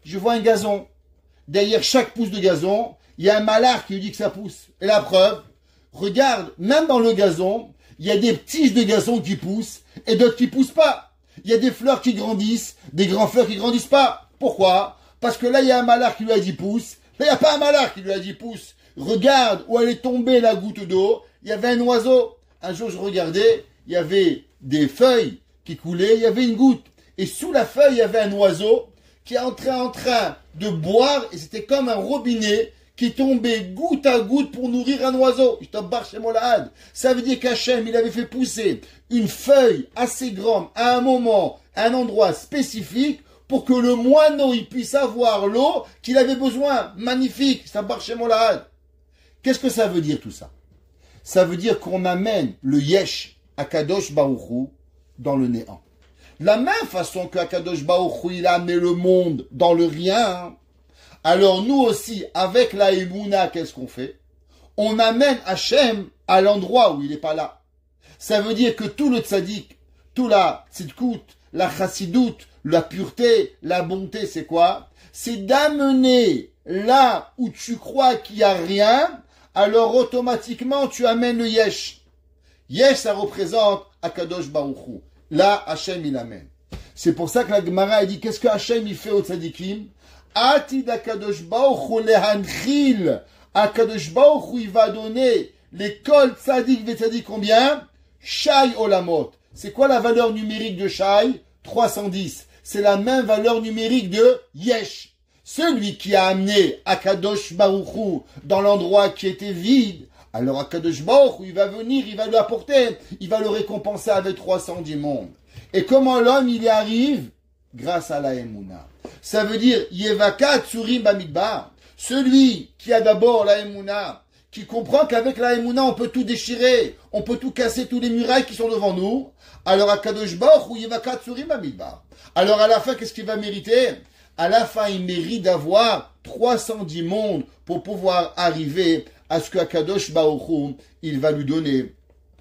je vois un gazon. Derrière chaque pouce de gazon, il y a un malard qui lui dit que ça pousse. Et la preuve, regarde, même dans le gazon, il y a des tiges de gazon qui poussent et d'autres qui poussent pas. Il y a des fleurs qui grandissent, des grandes fleurs qui grandissent pas. Pourquoi? Parce que là, il y a un malard qui lui a dit pousse. Là, il n'y a pas un malard qui lui a dit pousse. Regarde où elle est tombée la goutte d'eau. Il y avait un oiseau. Un jour, je regardais, il y avait des feuilles qui coulaient, il y avait une goutte. Et sous la feuille, il y avait un oiseau qui est en train, en train de boire, et c'était comme un robinet qui tombait goutte à goutte pour nourrir un oiseau. Je t'embarque chez Molahad. Ça veut dire qu'Hachem, il avait fait pousser une feuille assez grande à un moment, à un endroit spécifique, pour que le moineau, il puisse avoir l'eau qu'il avait besoin. Magnifique. Ça t'embarque chez Molahad. Qu'est-ce que ça veut dire tout ça? Ça veut dire qu'on amène le Yesh à Kadosh Baruch Hu dans le néant. De la même façon que Kadosh Baruch Hu, il a amené le monde dans le rien, alors nous aussi, avec la Emouna, qu'est-ce qu'on fait? On amène Hachem à l'endroit où il n'est pas là. Ça veut dire que tout le tzaddik, tout la tzidkout, la chassidout, la pureté, la bonté, c'est quoi? C'est d'amener là où tu crois qu'il n'y a rien, alors automatiquement tu amènes le yesh. Yesh, ça représente Akadosh Baruch Hu. Là, Hachem, il amène. C'est pour ça que la Gemara a dit, qu'est-ce que Hachem, il fait au tzadikim? Atid Akadosh Baruch Hu lehanchil. Akadosh Baruch Hu, il va donner l'école tzadik ve tzadik combien? Shai olamot. C'est quoi la valeur numérique de Shai? trois cent dix. C'est la même valeur numérique de Yesh. Celui qui a amené Akadosh Baruch Hu dans l'endroit qui était vide, alors Akadosh Baruch Hu, il va venir, il va lui apporter, il va le récompenser avec trois cent dix mondes. Et comment l'homme, il y arrive? Grâce à la Emouna. Ça veut dire, Yevaka Tsurim Bamidbar. Celui qui a d'abord la Emouna, qui comprend qu'avec la Emouna, on peut tout déchirer, on peut tout casser, tous les murailles qui sont devant nous. Alors Akadosh Baruch Hu, Yevaka Tsurim Bamidbar. Alors à la fin, qu'est-ce qu'il va mériter? À la fin, il mérite d'avoir trois cent dix mondes pour pouvoir arriver à ce que Akadosh Baruch Hu, il va lui donner.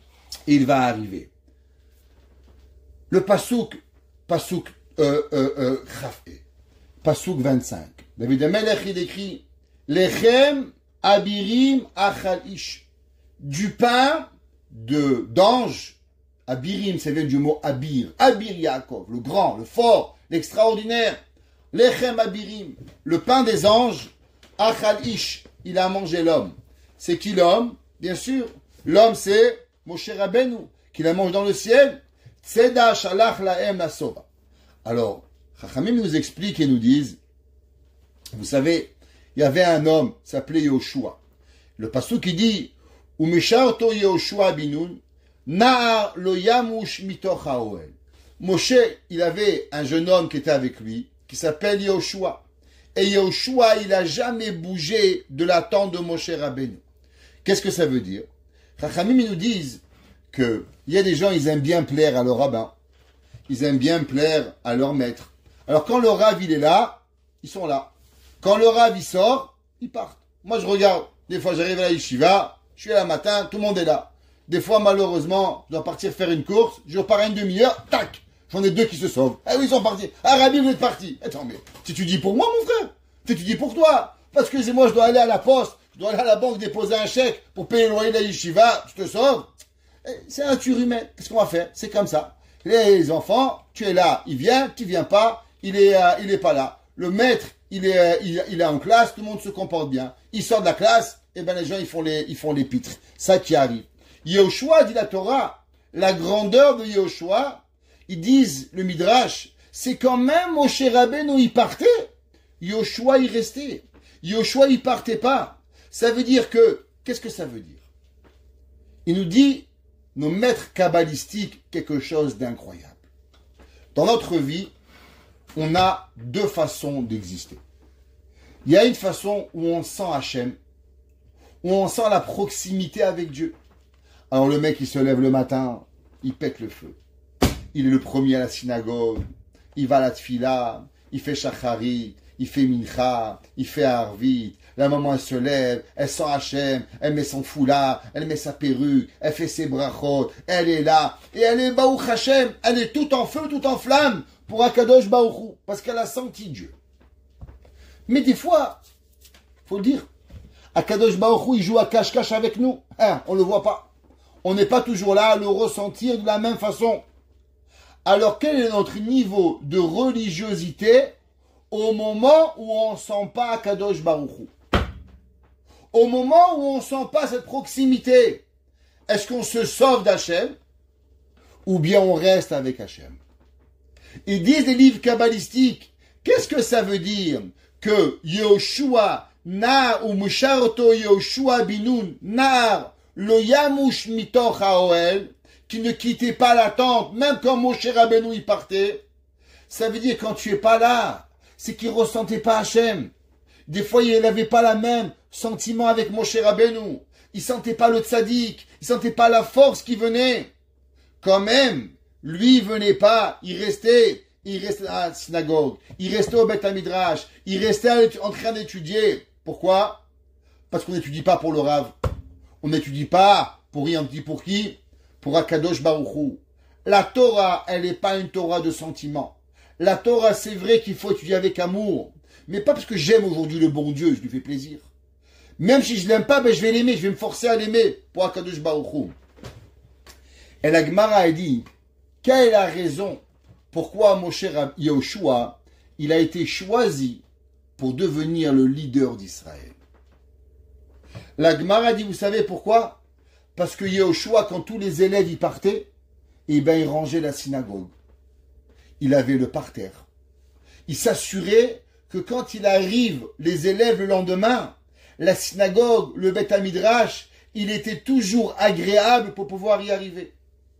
Il va arriver. Le Pasuk, Pasuk, euh, euh, euh, Pasuk vingt-cinq. David Amelech, il écrit, Lechem abirim achal ish. Du pain de, d'ange. Abirim, ça vient du mot abir. Abir Yaakov, le grand, le fort, l'extraordinaire. Lechem abirim, le pain des anges. Achal ish, il a mangé l'homme. C'est qui l'homme? Bien sûr, l'homme c'est Moshe Rabbeinu, qui la mange dans le ciel. Tzeda shalach lahem nasova. Alors, Chachamim nous explique et nous disent, vous savez, il y avait un homme, s'appelait Yoshua. Le passage qui dit, Umesharto Yoshua binun, Na'ar lo yamush mitoch haoel. Moshe, il avait un jeune homme qui était avec lui, qui s'appelle Yoshua. Et Yoshua, il n'a jamais bougé de la tente de Moshe Rabbeinu. Qu'est-ce que ça veut dire? Chachamim nous disent que il y a des gens, ils aiment bien plaire à leur rabbin. Ils aiment bien plaire à leur maître. Alors quand le rav, il est là, ils sont là. Quand le rav, il sort, ils partent. Moi, je regarde. Des fois, j'arrive à la yeshiva, je suis là le matin, tout le monde est là. Des fois, malheureusement, je dois partir faire une course, je repars à une demi-heure, tac, j'en ai deux qui se sauvent. Ah oui, ils sont partis. Ah, Rabbi, vous êtes parti. Attends, mais si tu dis pour moi, mon frère, si tu dis pour toi. Parce que c'est moi, je dois aller à la poste, je dois aller à la banque déposer un chèque pour payer le loyer de la yeshiva, je te sauve. C'est un nature humaine. Qu'est-ce qu'on va faire? C'est comme ça. Les enfants, tu es là, il vient, tu viens pas, il est, euh, il est pas là. Le maître, il est, euh, il, il est en classe, tout le monde se comporte bien. Il sort de la classe, et ben les gens, ils font les, ils font les pitres. Ça qui arrive. Yehoshua, dit la Torah, la grandeur de Yehoshua, ils disent, le Midrash, c'est quand même Moshe Rabbeinu, il partait. Yehoshua, il restait. Yehoshua, il partait pas. Ça veut dire que, qu'est-ce que ça veut dire? Il nous dit, nos maîtres kabbalistiques, quelque chose d'incroyable. Dans notre vie, on a deux façons d'exister. Il y a une façon où on sent Hachem, où on sent la proximité avec Dieu. Alors le mec, il se lève le matin, il pète le feu. Il est le premier à la synagogue, il va à la tfila, il fait shacharit, il fait mincha, il fait arvit. La maman, elle se lève, elle sent Hachem, elle met son foulard, elle met sa perruque, elle fait ses brachot, elle est là, et elle est Baruch Hachem, elle est tout en feu, tout en flamme, pour Akadosh Baruch Hu, parce qu'elle a senti Dieu. Mais des fois, faut le dire, Akadosh Baruch Hu, il joue à cache-cache avec nous. Hein, on ne le voit pas. On n'est pas toujours là à le ressentir de la même façon. Alors, quel est notre niveau de religiosité au moment où on ne sent pas Akadosh Baruch Hu? Au moment où on ne sent pas cette proximité, est-ce qu'on se sauve d'Hachem ou bien on reste avec Hachem? Ils disent les livres kabbalistiques, qu'est-ce que ça veut dire que Yoshua Nar ou Musharto Yoshua Binun Nar lo Yamush mitoch haoel, qui ne quittait pas la tente, même quand Moshe Rabbeinu y partait? Ça veut dire quand tu es pas là, c'est qu'il ressentait pas Hachem. Des fois, il n'avait pas la même sentiment avec Moshe Rabbeinu. Il sentait pas le tzaddik, il sentait pas la force qui venait. Quand même, lui venait pas, il restait, il restait à la synagogue, il restait au Beth Midrash, il restait en train d'étudier. Pourquoi? Parce qu'on n'étudie pas pour le Rav. On n'étudie pas pour rien, on dit pour qui? Pour Akadosh Baruch Hu. La Torah, elle n'est pas une Torah de sentiment. La Torah, c'est vrai qu'il faut étudier avec amour. Mais pas parce que j'aime aujourd'hui le bon Dieu, je lui fais plaisir. Même si je l'aime pas, ben je vais l'aimer, je vais me forcer à l'aimer pour Akadosh Baruch Hu. Et la Gemara a dit, quelle est la raison pourquoi Moshe Yoshua, il a été choisi pour devenir le leader d'Israël? La Gemara dit, vous savez pourquoi? Parce que Yoshua, quand tous les élèves y partaient, eh ben, il rangeait la synagogue. Il avait le parterre. Il s'assurait que quand il arrive, les élèves le lendemain, la synagogue, le Beth Midrash, il était toujours agréable pour pouvoir y arriver.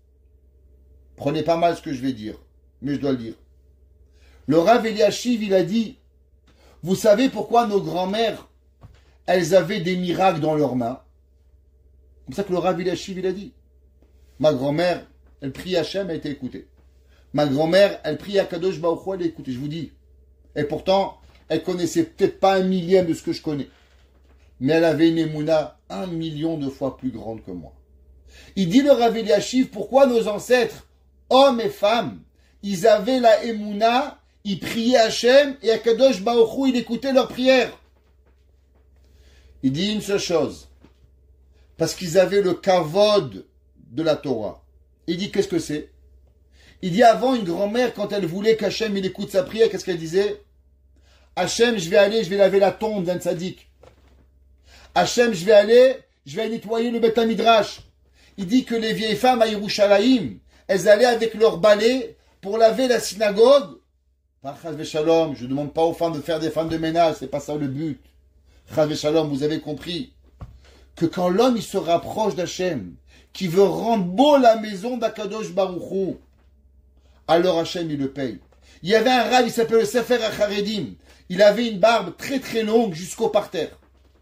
Prenez pas mal ce que je vais dire, mais je dois le dire. Le Rav Eliashiv, il a dit, vous savez pourquoi nos grands-mères, elles avaient des miracles dans leurs mains? C'est ça que le Rav Eliashiv, il a dit. Ma grand-mère, elle prie Hachem, elle a été écoutée. Ma grand-mère, elle prie à Kadosh Baruch Hu, elle a écouté, je vous dis. Et pourtant, elle connaissait peut-être pas un millième de ce que je connais. Mais elle avait une émouna un million de fois plus grande que moi. Il dit le Rav Eliashiv, pourquoi nos ancêtres, hommes et femmes, ils avaient la émouna, ils priaient Hachem, et à Kadosh Baruch Hu, il écoutait leurs prières. Il dit une seule chose. Parce qu'ils avaient le kavod de la Torah. Il dit, qu'est-ce que c'est? Il dit, avant, une grand-mère, quand elle voulait qu'Hachem, il écoute sa prière, qu'est-ce qu'elle disait? Hachem, je vais aller, je vais laver la tombe d'un tzaddik. Hachem, je vais aller, je vais nettoyer le Beth Midrash. Il dit que les vieilles femmes à Yerushalayim, elles allaient avec leur balai pour laver la synagogue. Par Chas v'Shalom, je ne demande pas aux femmes de faire des femmes de ménage, c'est pas ça le but. Chas v'Shalom, vous avez compris que quand l'homme il se rapproche d'Hachem, qui veut rendre beau la maison d'Akadosh Baruch Hu, alors Hachem il le paye. Il y avait un rav, il s'appelait le Sefer HaCharedim. Il avait une barbe très très longue jusqu'au parterre.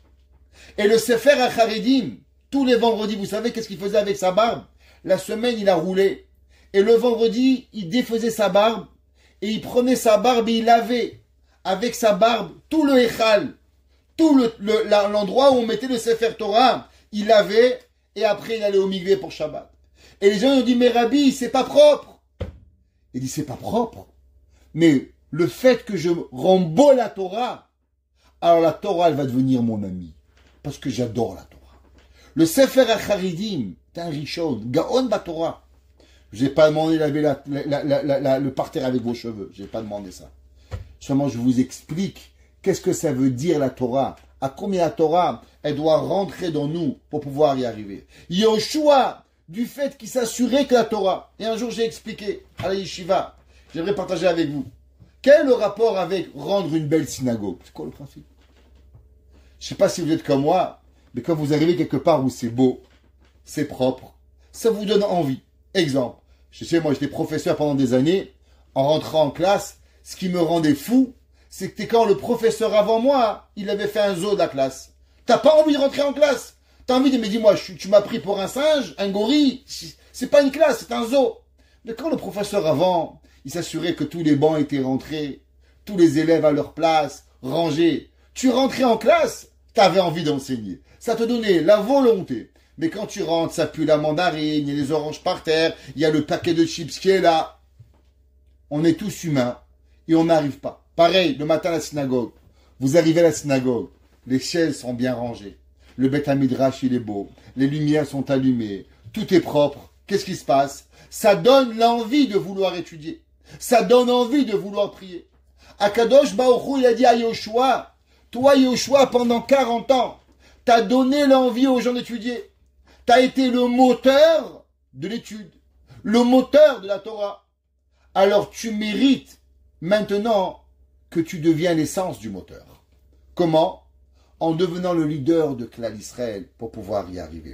Et le Sefer HaCharedim, tous les vendredis, vous savez qu'est-ce qu'il faisait avec sa barbe? La semaine, il a roulé. Et le vendredi, il défaisait sa barbe. Et il prenait sa barbe et il lavait avec sa barbe tout le Echal. Tout le, le, la, l'endroit où on mettait le Sefer Torah. Il lavait et après il allait au Mikvé pour Shabbat. Et les gens lui ont dit, mais Rabbi, c'est pas propre. Il dit, c'est pas propre. Mais le fait que je rends beau la Torah, alors la Torah, elle va devenir mon ami. Parce que j'adore la Torah. Le Sefer HaCharedim, c'est un Rishon, Gaon Batorah. Je n'ai pas demandé de laver la, la, la, la, la, le parterre avec vos cheveux. Je n'ai pas demandé ça. Seulement, je vous explique qu'est-ce que ça veut dire la Torah. À combien la Torah, elle doit rentrer dans nous pour pouvoir y arriver. Yoshua, du fait qu'il s'assurait que la Torah. Et un jour, j'ai expliqué à la yeshiva. J'aimerais partager avec vous. Quel est le rapport avec rendre une belle synagogue? C'est quoi le principe? Je ne sais pas si vous êtes comme moi, mais quand vous arrivez quelque part où c'est beau, c'est propre, ça vous donne envie. Exemple, je sais, moi j'étais professeur pendant des années, en rentrant en classe, ce qui me rendait fou, c'est que quand le professeur avant moi, il avait fait un zoo de la classe. T'as pas envie de rentrer en classe. T'as envie de me dire, moi, tu m'as pris pour un singe, un gorille. C'est pas une classe, c'est un zoo. Mais quand le professeur avant, il s'assurait que tous les bancs étaient rentrés, tous les élèves à leur place, rangés. Tu rentrais en classe, t'avais envie d'enseigner. Ça te donnait la volonté. Mais quand tu rentres, ça pue la mandarine, il y a les oranges par terre, il y a le paquet de chips qui est là. On est tous humains et on n'arrive pas. Pareil, le matin à la synagogue. Vous arrivez à la synagogue, les chaises sont bien rangées, le Beth Midrash il est beau, les lumières sont allumées, tout est propre. Qu'est-ce qui se passe? Ça donne l'envie de vouloir étudier. Ça donne envie de vouloir prier. Akadosh Baruch Hu, il a dit à Yoshua, toi Yoshua, pendant quarante ans, t'as donné l'envie aux gens d'étudier. T'as été le moteur de l'étude, le moteur de la Torah. Alors tu mérites maintenant que tu deviens l'essence du moteur. Comment? En devenant le leader de Klal Israël pour pouvoir y arriver.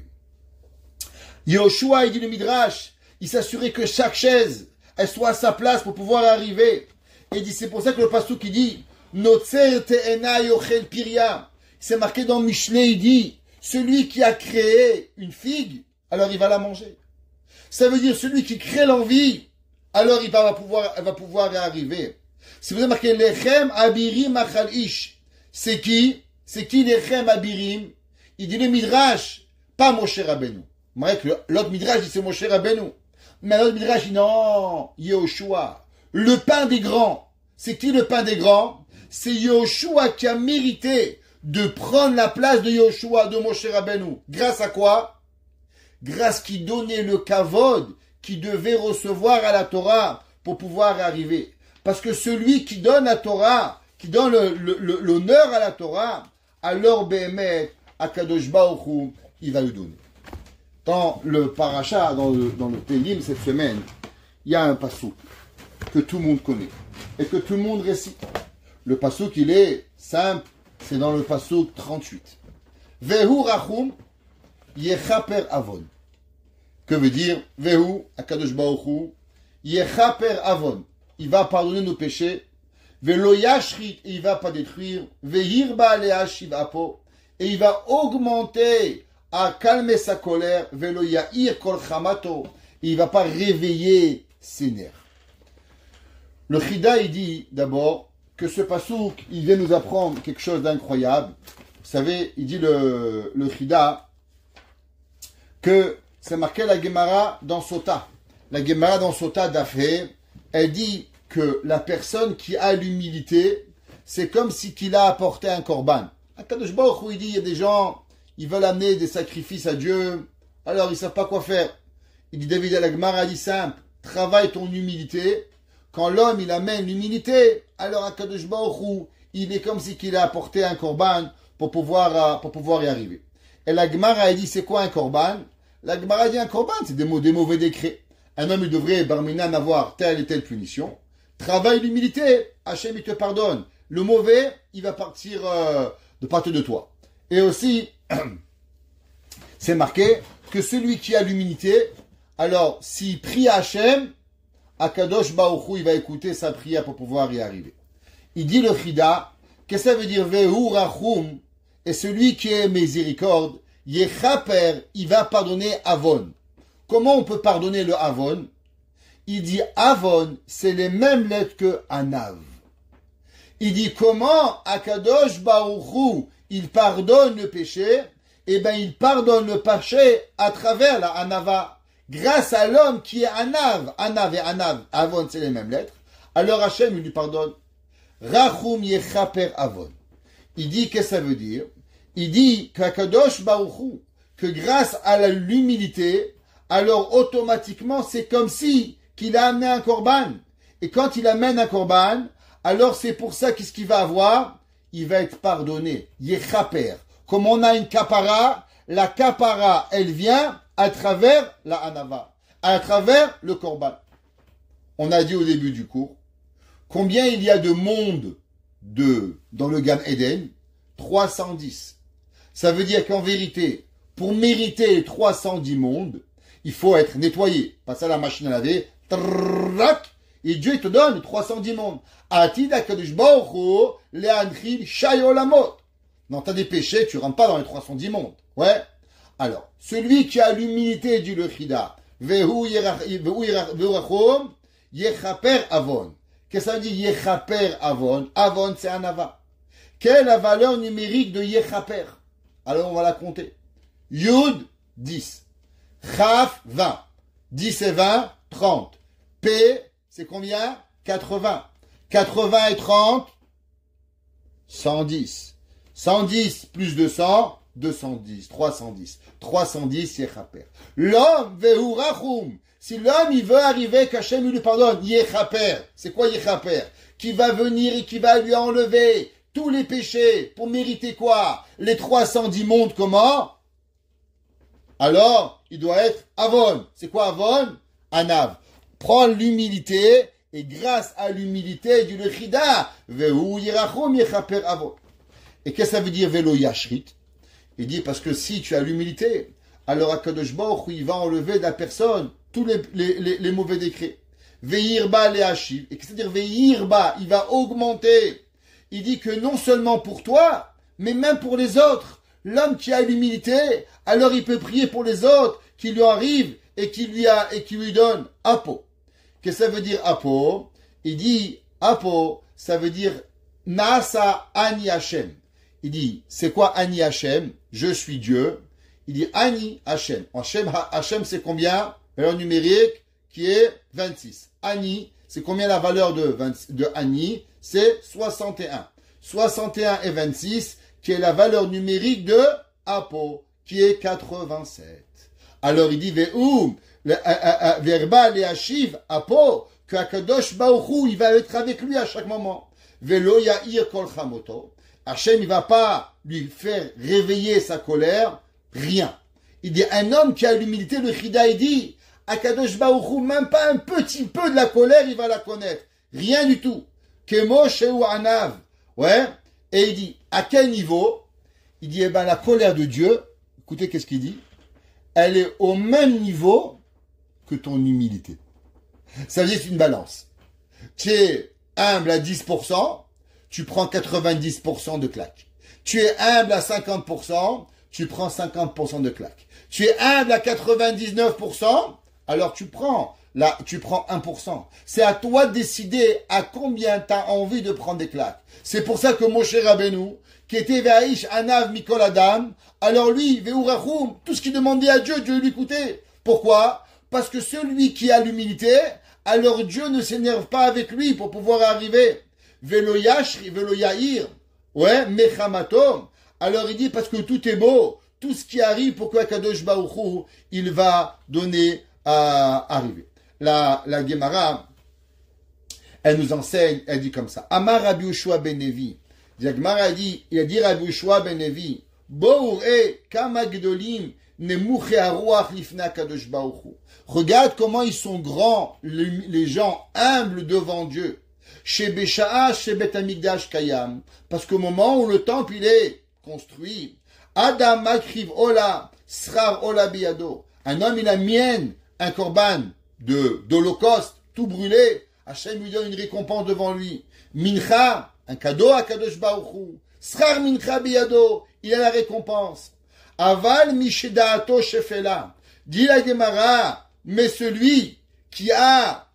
Yoshua, il dit le Midrash, il s'assurait que chaque chaise, elle soit à sa place pour pouvoir arriver. Et il dit, c'est pour ça que le pasuk qui dit, Notzer te'ena yochel piria. C'est marqué dans Mishlei, il dit, celui qui a créé une figue, alors il va la manger. Ça veut dire celui qui crée l'envie, alors il va pouvoir, elle va pouvoir y arriver. Si vous avez marqué Lechem Abirim Achal Ish, c'est qui? C'est qui Lechem Abirim? Il dit le Midrash, pas Moshe Rabbeinu. L'autre Midrash dit c'est Moshe Rabbeinu. Mais l'autre Midrash dit non, Yehoshua. Le pain des grands. C'est qui le pain des grands? C'est Yehoshua qui a mérité de prendre la place de Yehoshua, de Moshe Rabbeinu. Grâce à quoi? Grâce qui donnait le kavod qui devait recevoir à la Torah pour pouvoir arriver. Parce que celui qui donne la Torah, qui donne le, le, le, l'honneur à la Torah, alors Behemet, Akadosh Baruch Hu, il va lui donner. Dans le paracha, dans le, dans le Tehillim cette semaine, il y a un passouk que tout le monde connaît et que tout le monde récite. Le passouk, il est simple, c'est dans le passouk trente-huit. Vehu rachum yechaper avon. Que veut dire Vehu, Akadosh Baruch Hu, yechaper avon. Il va pardonner nos péchés. Velo yashrit, et il va pas détruire. Vehirba alea shivapo, et il va augmenter à calmer sa colère. Velo yair kol chamato, et il va pas réveiller ses nerfs. Le Chida, il dit d'abord que ce pasouk, il vient nous apprendre quelque chose d'incroyable. Vous savez, il dit le, le Chida que c'est marqué la Gemara dans Sota. La Gemara dans Sota d'Afé, elle dit que la personne qui a l'humilité, c'est comme si qu'il a apporté un korban. À Kadosh Baruch Hu, il dit, il y a des gens, ils veulent amener des sacrifices à Dieu, alors ils savent pas quoi faire. Il dit, David la Gemara dit simple, travaille ton humilité. Quand l'homme, il amène l'humilité, alors à Kadosh Baruch Hu, il est comme si qu'il a apporté un korban pour pouvoir, pour pouvoir y arriver. Et la Gemara, elle dit, c'est quoi un korban? La Gemara dit, un korban, c'est des, des mauvais décrets. Un homme, il devrait, Barminan, avoir telle et telle punition. Travaille l'humilité, Hachem, il te pardonne. Le mauvais, il va partir euh, de partir de toi. Et aussi, c'est marqué que celui qui a l'humilité, alors, s'il prie à Hachem, Akadosh Baruch Hu, il va écouter sa prière pour pouvoir y arriver. Il dit le Chida, qu'est-ce que ça veut dire Vehu Rachum, et celui qui est miséricorde, Yechaper, il va pardonner Avon. Comment on peut pardonner le Avon? Il dit Avon, c'est les mêmes lettres que Anav. Il dit comment Akadosh Baruch Hu, il pardonne le péché? Eh bien, il pardonne le péché à travers la Anava. Grâce à l'homme qui est Anav. Anav et Anav, Avon, c'est les mêmes lettres. Alors Hachem, il lui pardonne. Rachum Yechaper Avon. Il dit, qu'est-ce que ça veut dire? Il dit qu'Akadosh Baruch Hu, que grâce à l'humilité, alors automatiquement, c'est comme si qu'il a amené un korban. Et quand il amène un korban, alors c'est pour ça qu'est-ce qu'il va avoir? Il va être pardonné. Yechaper. Comme on a une kapara, la kapara, elle vient à travers la anava, à travers le korban. On a dit au début du cours, combien il y a de monde de, dans le Gan Eden? trois cent dix. Ça veut dire qu'en vérité, pour mériter les trois cent dix mondes, il faut être nettoyé. Passer à la machine à laver, trrrrak, et Dieu il te donne trois cent dix mondes. Atid akadosh baruch hu le'anchil shayolamot. Dans t'as des péchés, tu rentres pas dans les trois cent dix mondes. Ouais. Alors, celui qui a l'humilité, dit le Chida, vehu rachum yechaper avon. Qu'est-ce que ça veut dire yechaper avon? Avon, c'est un ava. Quelle est la valeur numérique de yechaper? Alors, on va la compter. Yud, dix. Chaf, vingt. dix et vingt, trente. P, c'est combien? quatre-vingts. quatre-vingts et trente, cent dix. cent dix plus deux cents, deux cent dix, trois cent dix. trois cent dix, Yechaper. L'homme, Vehu Rachum. Si l'homme, il veut arriver, qu'Hachem lui pardonne, Yechaper. C'est quoi Yechaper? Qui va venir et qui va lui enlever tous les péchés pour mériter quoi? Les trois cent dix mondes, comment? Alors, il doit être Avon. C'est quoi Avon? Anav. Prends l'humilité, et grâce à l'humilité du Lechida, Vehu Yirachum Yechaper Avon. Et qu'est-ce que ça veut dire Velo Yashrit? Il dit parce que si tu as l'humilité, alors Akadosh Baruch Hu, il va enlever de la personne tous les, les, les, les mauvais décrets. Veirba le Hashiv. Et qu'est-ce que ça veut dire Veirba? Il va augmenter. Il dit que non seulement pour toi, mais même pour les autres. L'homme qui a l'humilité, alors il peut prier pour les autres qui lui arrivent et qui lui, a, et qui lui donnent Apo. Qu'est-ce que ça veut dire Apo? Il dit Apo, ça veut dire Nasa Ani Hashem. Il dit, c'est quoi Ani Hashem? Je suis Dieu. Il dit Ani Hashem. Hashem, Hashem c'est combien? Valeur numérique qui est vingt-six. Ani, c'est combien la valeur de, vingt, de Ani? C'est soixante et un. soixante et un et vingt-six, qui est la valeur numérique de Apo, qui est quatre-vingt-sept. Alors il dit, Ve'um, Verba le Hashiv, Apo, que Akadosh Baruch Hu, il va être avec lui à chaque moment. Velo Ya'ir Kol Chamoto. Hachem, il va pas lui faire réveiller sa colère, rien. Il dit, un homme qui a l'humilité, le Chida, il dit, Akadosh Baruch Hu, même pas un petit peu de la colère, il va la connaître. Rien du tout. Kemo Sheu Anav. Ouais. Et il dit, à quel niveau? Il dit, eh ben, la colère de Dieu, écoutez, qu'est-ce qu'il dit? Elle est au même niveau que ton humilité. Ça veut dire, c'est une balance. Tu es humble à dix pour cent, tu prends quatre-vingt-dix pour cent de claques. Tu es humble à cinquante pour cent, tu prends cinquante pour cent de claques. Tu es humble à quatre-vingt-dix-neuf pour cent, alors tu prends, là, tu prends un pour cent. C'est à toi de décider à combien tu as envie de prendre des claques. C'est pour ça que Moshe Rabbeinu, qui était Ve'aish Anav Mikol Adam, alors lui, Ve'u Rachum, tout ce qu'il demandait à Dieu, Dieu lui écoutait. Pourquoi? Parce que celui qui a l'humilité, alors Dieu ne s'énerve pas avec lui pour pouvoir arriver. Velo Yashri, Velo Yair, ouais, Mechamatom. Alors il dit parce que tout est beau, tout ce qui arrive pour que Akadosh Baruch Hu, il va donner à arriver. La, la Gemara, elle nous enseigne, elle dit comme ça. Amar Rabbi Yoshua ben Levi. La Gemara dit, il a dit Rabbi Yoshua ben Levi, Bour e kama gdolim nemuche haruach lifna Akadosh Baruch Hu. Regarde comment ils sont grands, les, les gens humbles devant Dieu. Chez Bécha'a, chez Bet Amikdash Kayam. Parce qu'au moment où le temple il est construit, Adam Makriv Ola, Srar Ola Biado. Un homme il a mienne, un korban de, d'holocauste, tout brûlé. Hachem lui donne une récompense devant lui. Mincha, un cadeau à Kadosh Baruch Hu. Srar Mincha Biado, il a la récompense. Aval Mishedaato Shefela. Dit la Gemara, mais celui qui a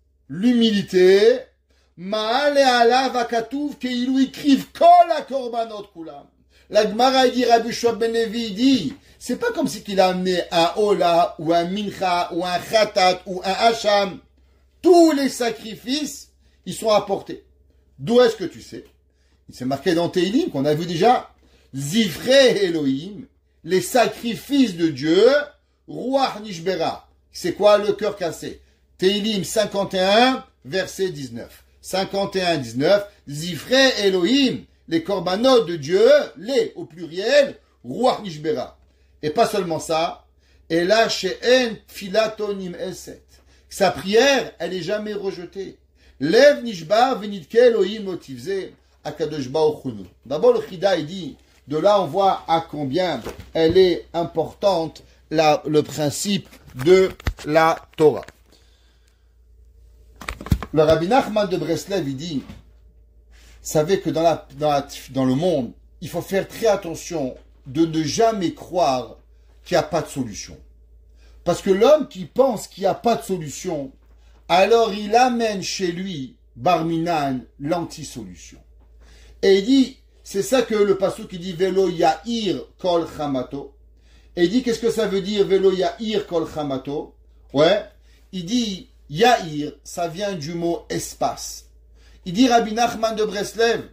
l'humilité, Ma'ale alav akatuv ke'ilu ikriv kol hakorbanot kulam. La Gemara dit, Rabbi Yoshua ben Levi dit, c'est pas comme si qu'il a amené un Ola, ou un Mincha, ou un Khatat, ou un Hacham. Tous les sacrifices, ils sont apportés. D'où est-ce que tu sais? Il s'est marqué dans Teilim, qu'on a vu déjà. Zivrei Elohim, les sacrifices de Dieu, Ruach Nishbera. C'est quoi le cœur cassé? Teilim cinquante et un, verset dix-neuf. cinquante et un, dix-neuf, Zivrei Elohim, les korbanot de Dieu, les, au pluriel, Ruach Nishbera. Et pas seulement ça, et là, she'en filatonim eset. Sa prière, elle est jamais rejetée. Lev Nishba venitke Elohim motivze, akadosh baruch hu. D'abord, le Chida, il dit, de là, on voit à combien elle est importante, la, le principe de la Torah. Le Rabbi Nachman de Breslev, il dit, savez que dans, la, dans, la, dans le monde, il faut faire très attention de ne jamais croire qu'il n'y a pas de solution. Parce que l'homme qui pense qu'il n'y a pas de solution, alors il amène chez lui, Barminan, l'anti-solution. Et il dit, c'est ça que le passouk qui dit, Velo Ya'ir Kol Chamato. Et il dit, qu'est-ce que ça veut dire, Velo Ya'ir Kol Chamato? Ouais, il dit, Ya'ir, ça vient du mot espace. Il dit Rabbi Nachman de Breslev,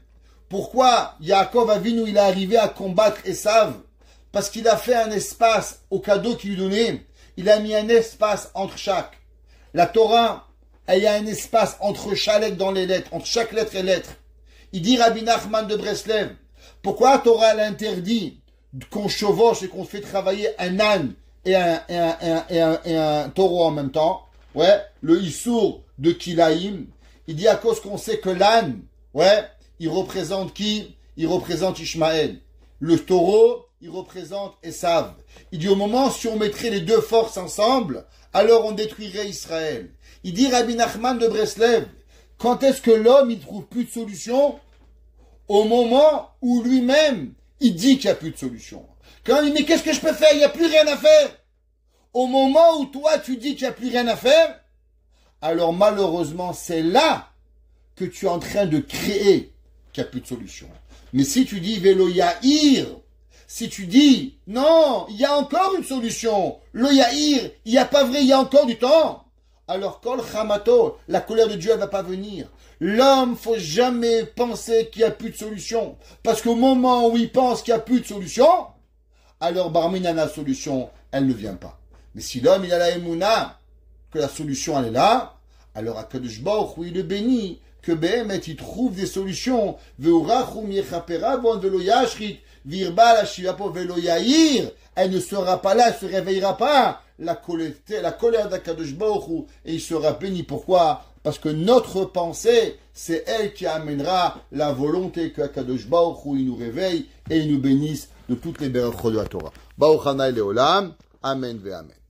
Pourquoi Yaakov Avinu, il est arrivé à combattre Esav? Parce qu'il a fait un espace au cadeau qu'il lui donnait. Il a mis un espace entre chaque. La Torah, il y a un espace entre chaque lettre dans les lettres, entre chaque lettre et lettre. Il dit Rabbi Nachman de Breslev, pourquoi la Torah elle interdit qu'on chevauche et qu'on fait travailler un âne et un, et un, et un, et un, et un taureau en même temps? Ouais, le Issour de Kilaïm. Il dit à cause qu'on sait que l'âne, ouais, il représente qui? Il représente Ishmaël. Le taureau, il représente Esav. Il dit au moment, si on mettrait les deux forces ensemble, alors on détruirait Israël. Il dit Rabbi Nachman de Breslev, quand est-ce que l'homme, il trouve plus de solution? Au moment où lui-même, il dit qu'il n'y a plus de solution. Quand il dit, mais qu'est-ce que je peux faire? Il n'y a plus rien à faire. Au moment où toi, tu dis qu'il n'y a plus rien à faire, alors malheureusement, c'est là que tu es en train de créer qu'il n'y a plus de solution. Mais si tu dis Vélo Yahir, si tu dis non, il y a encore une solution, le Yahir, il n'y a pas vrai, il y a encore du temps, alors Kol Chamato, la colère de Dieu ne va pas venir. L'homme, ne faut jamais penser qu'il n'y a plus de solution. Parce qu'au moment où il pense qu'il n'y a plus de solution, alors Barmina, la solution, elle ne vient pas. Mais si l'homme, il a la émouna, que la solution, elle est là, alors Akadosh Baruch Hu, il le bénit, que Behemet, il trouve des solutions. Ve'urachum yechapera bon velo yashrit, virba la shivapo velo yahir, elle ne sera pas là, elle se réveillera pas. La colère, la colère d'Akadosh Baruch Hu, et il sera béni. Pourquoi? Parce que notre pensée, c'est elle qui amènera la volonté que Akadosh Baruch Hu, il nous réveille et il nous bénisse de toutes les berachot de la Torah. Baruch Hanai Leolam. Amen ve Amen.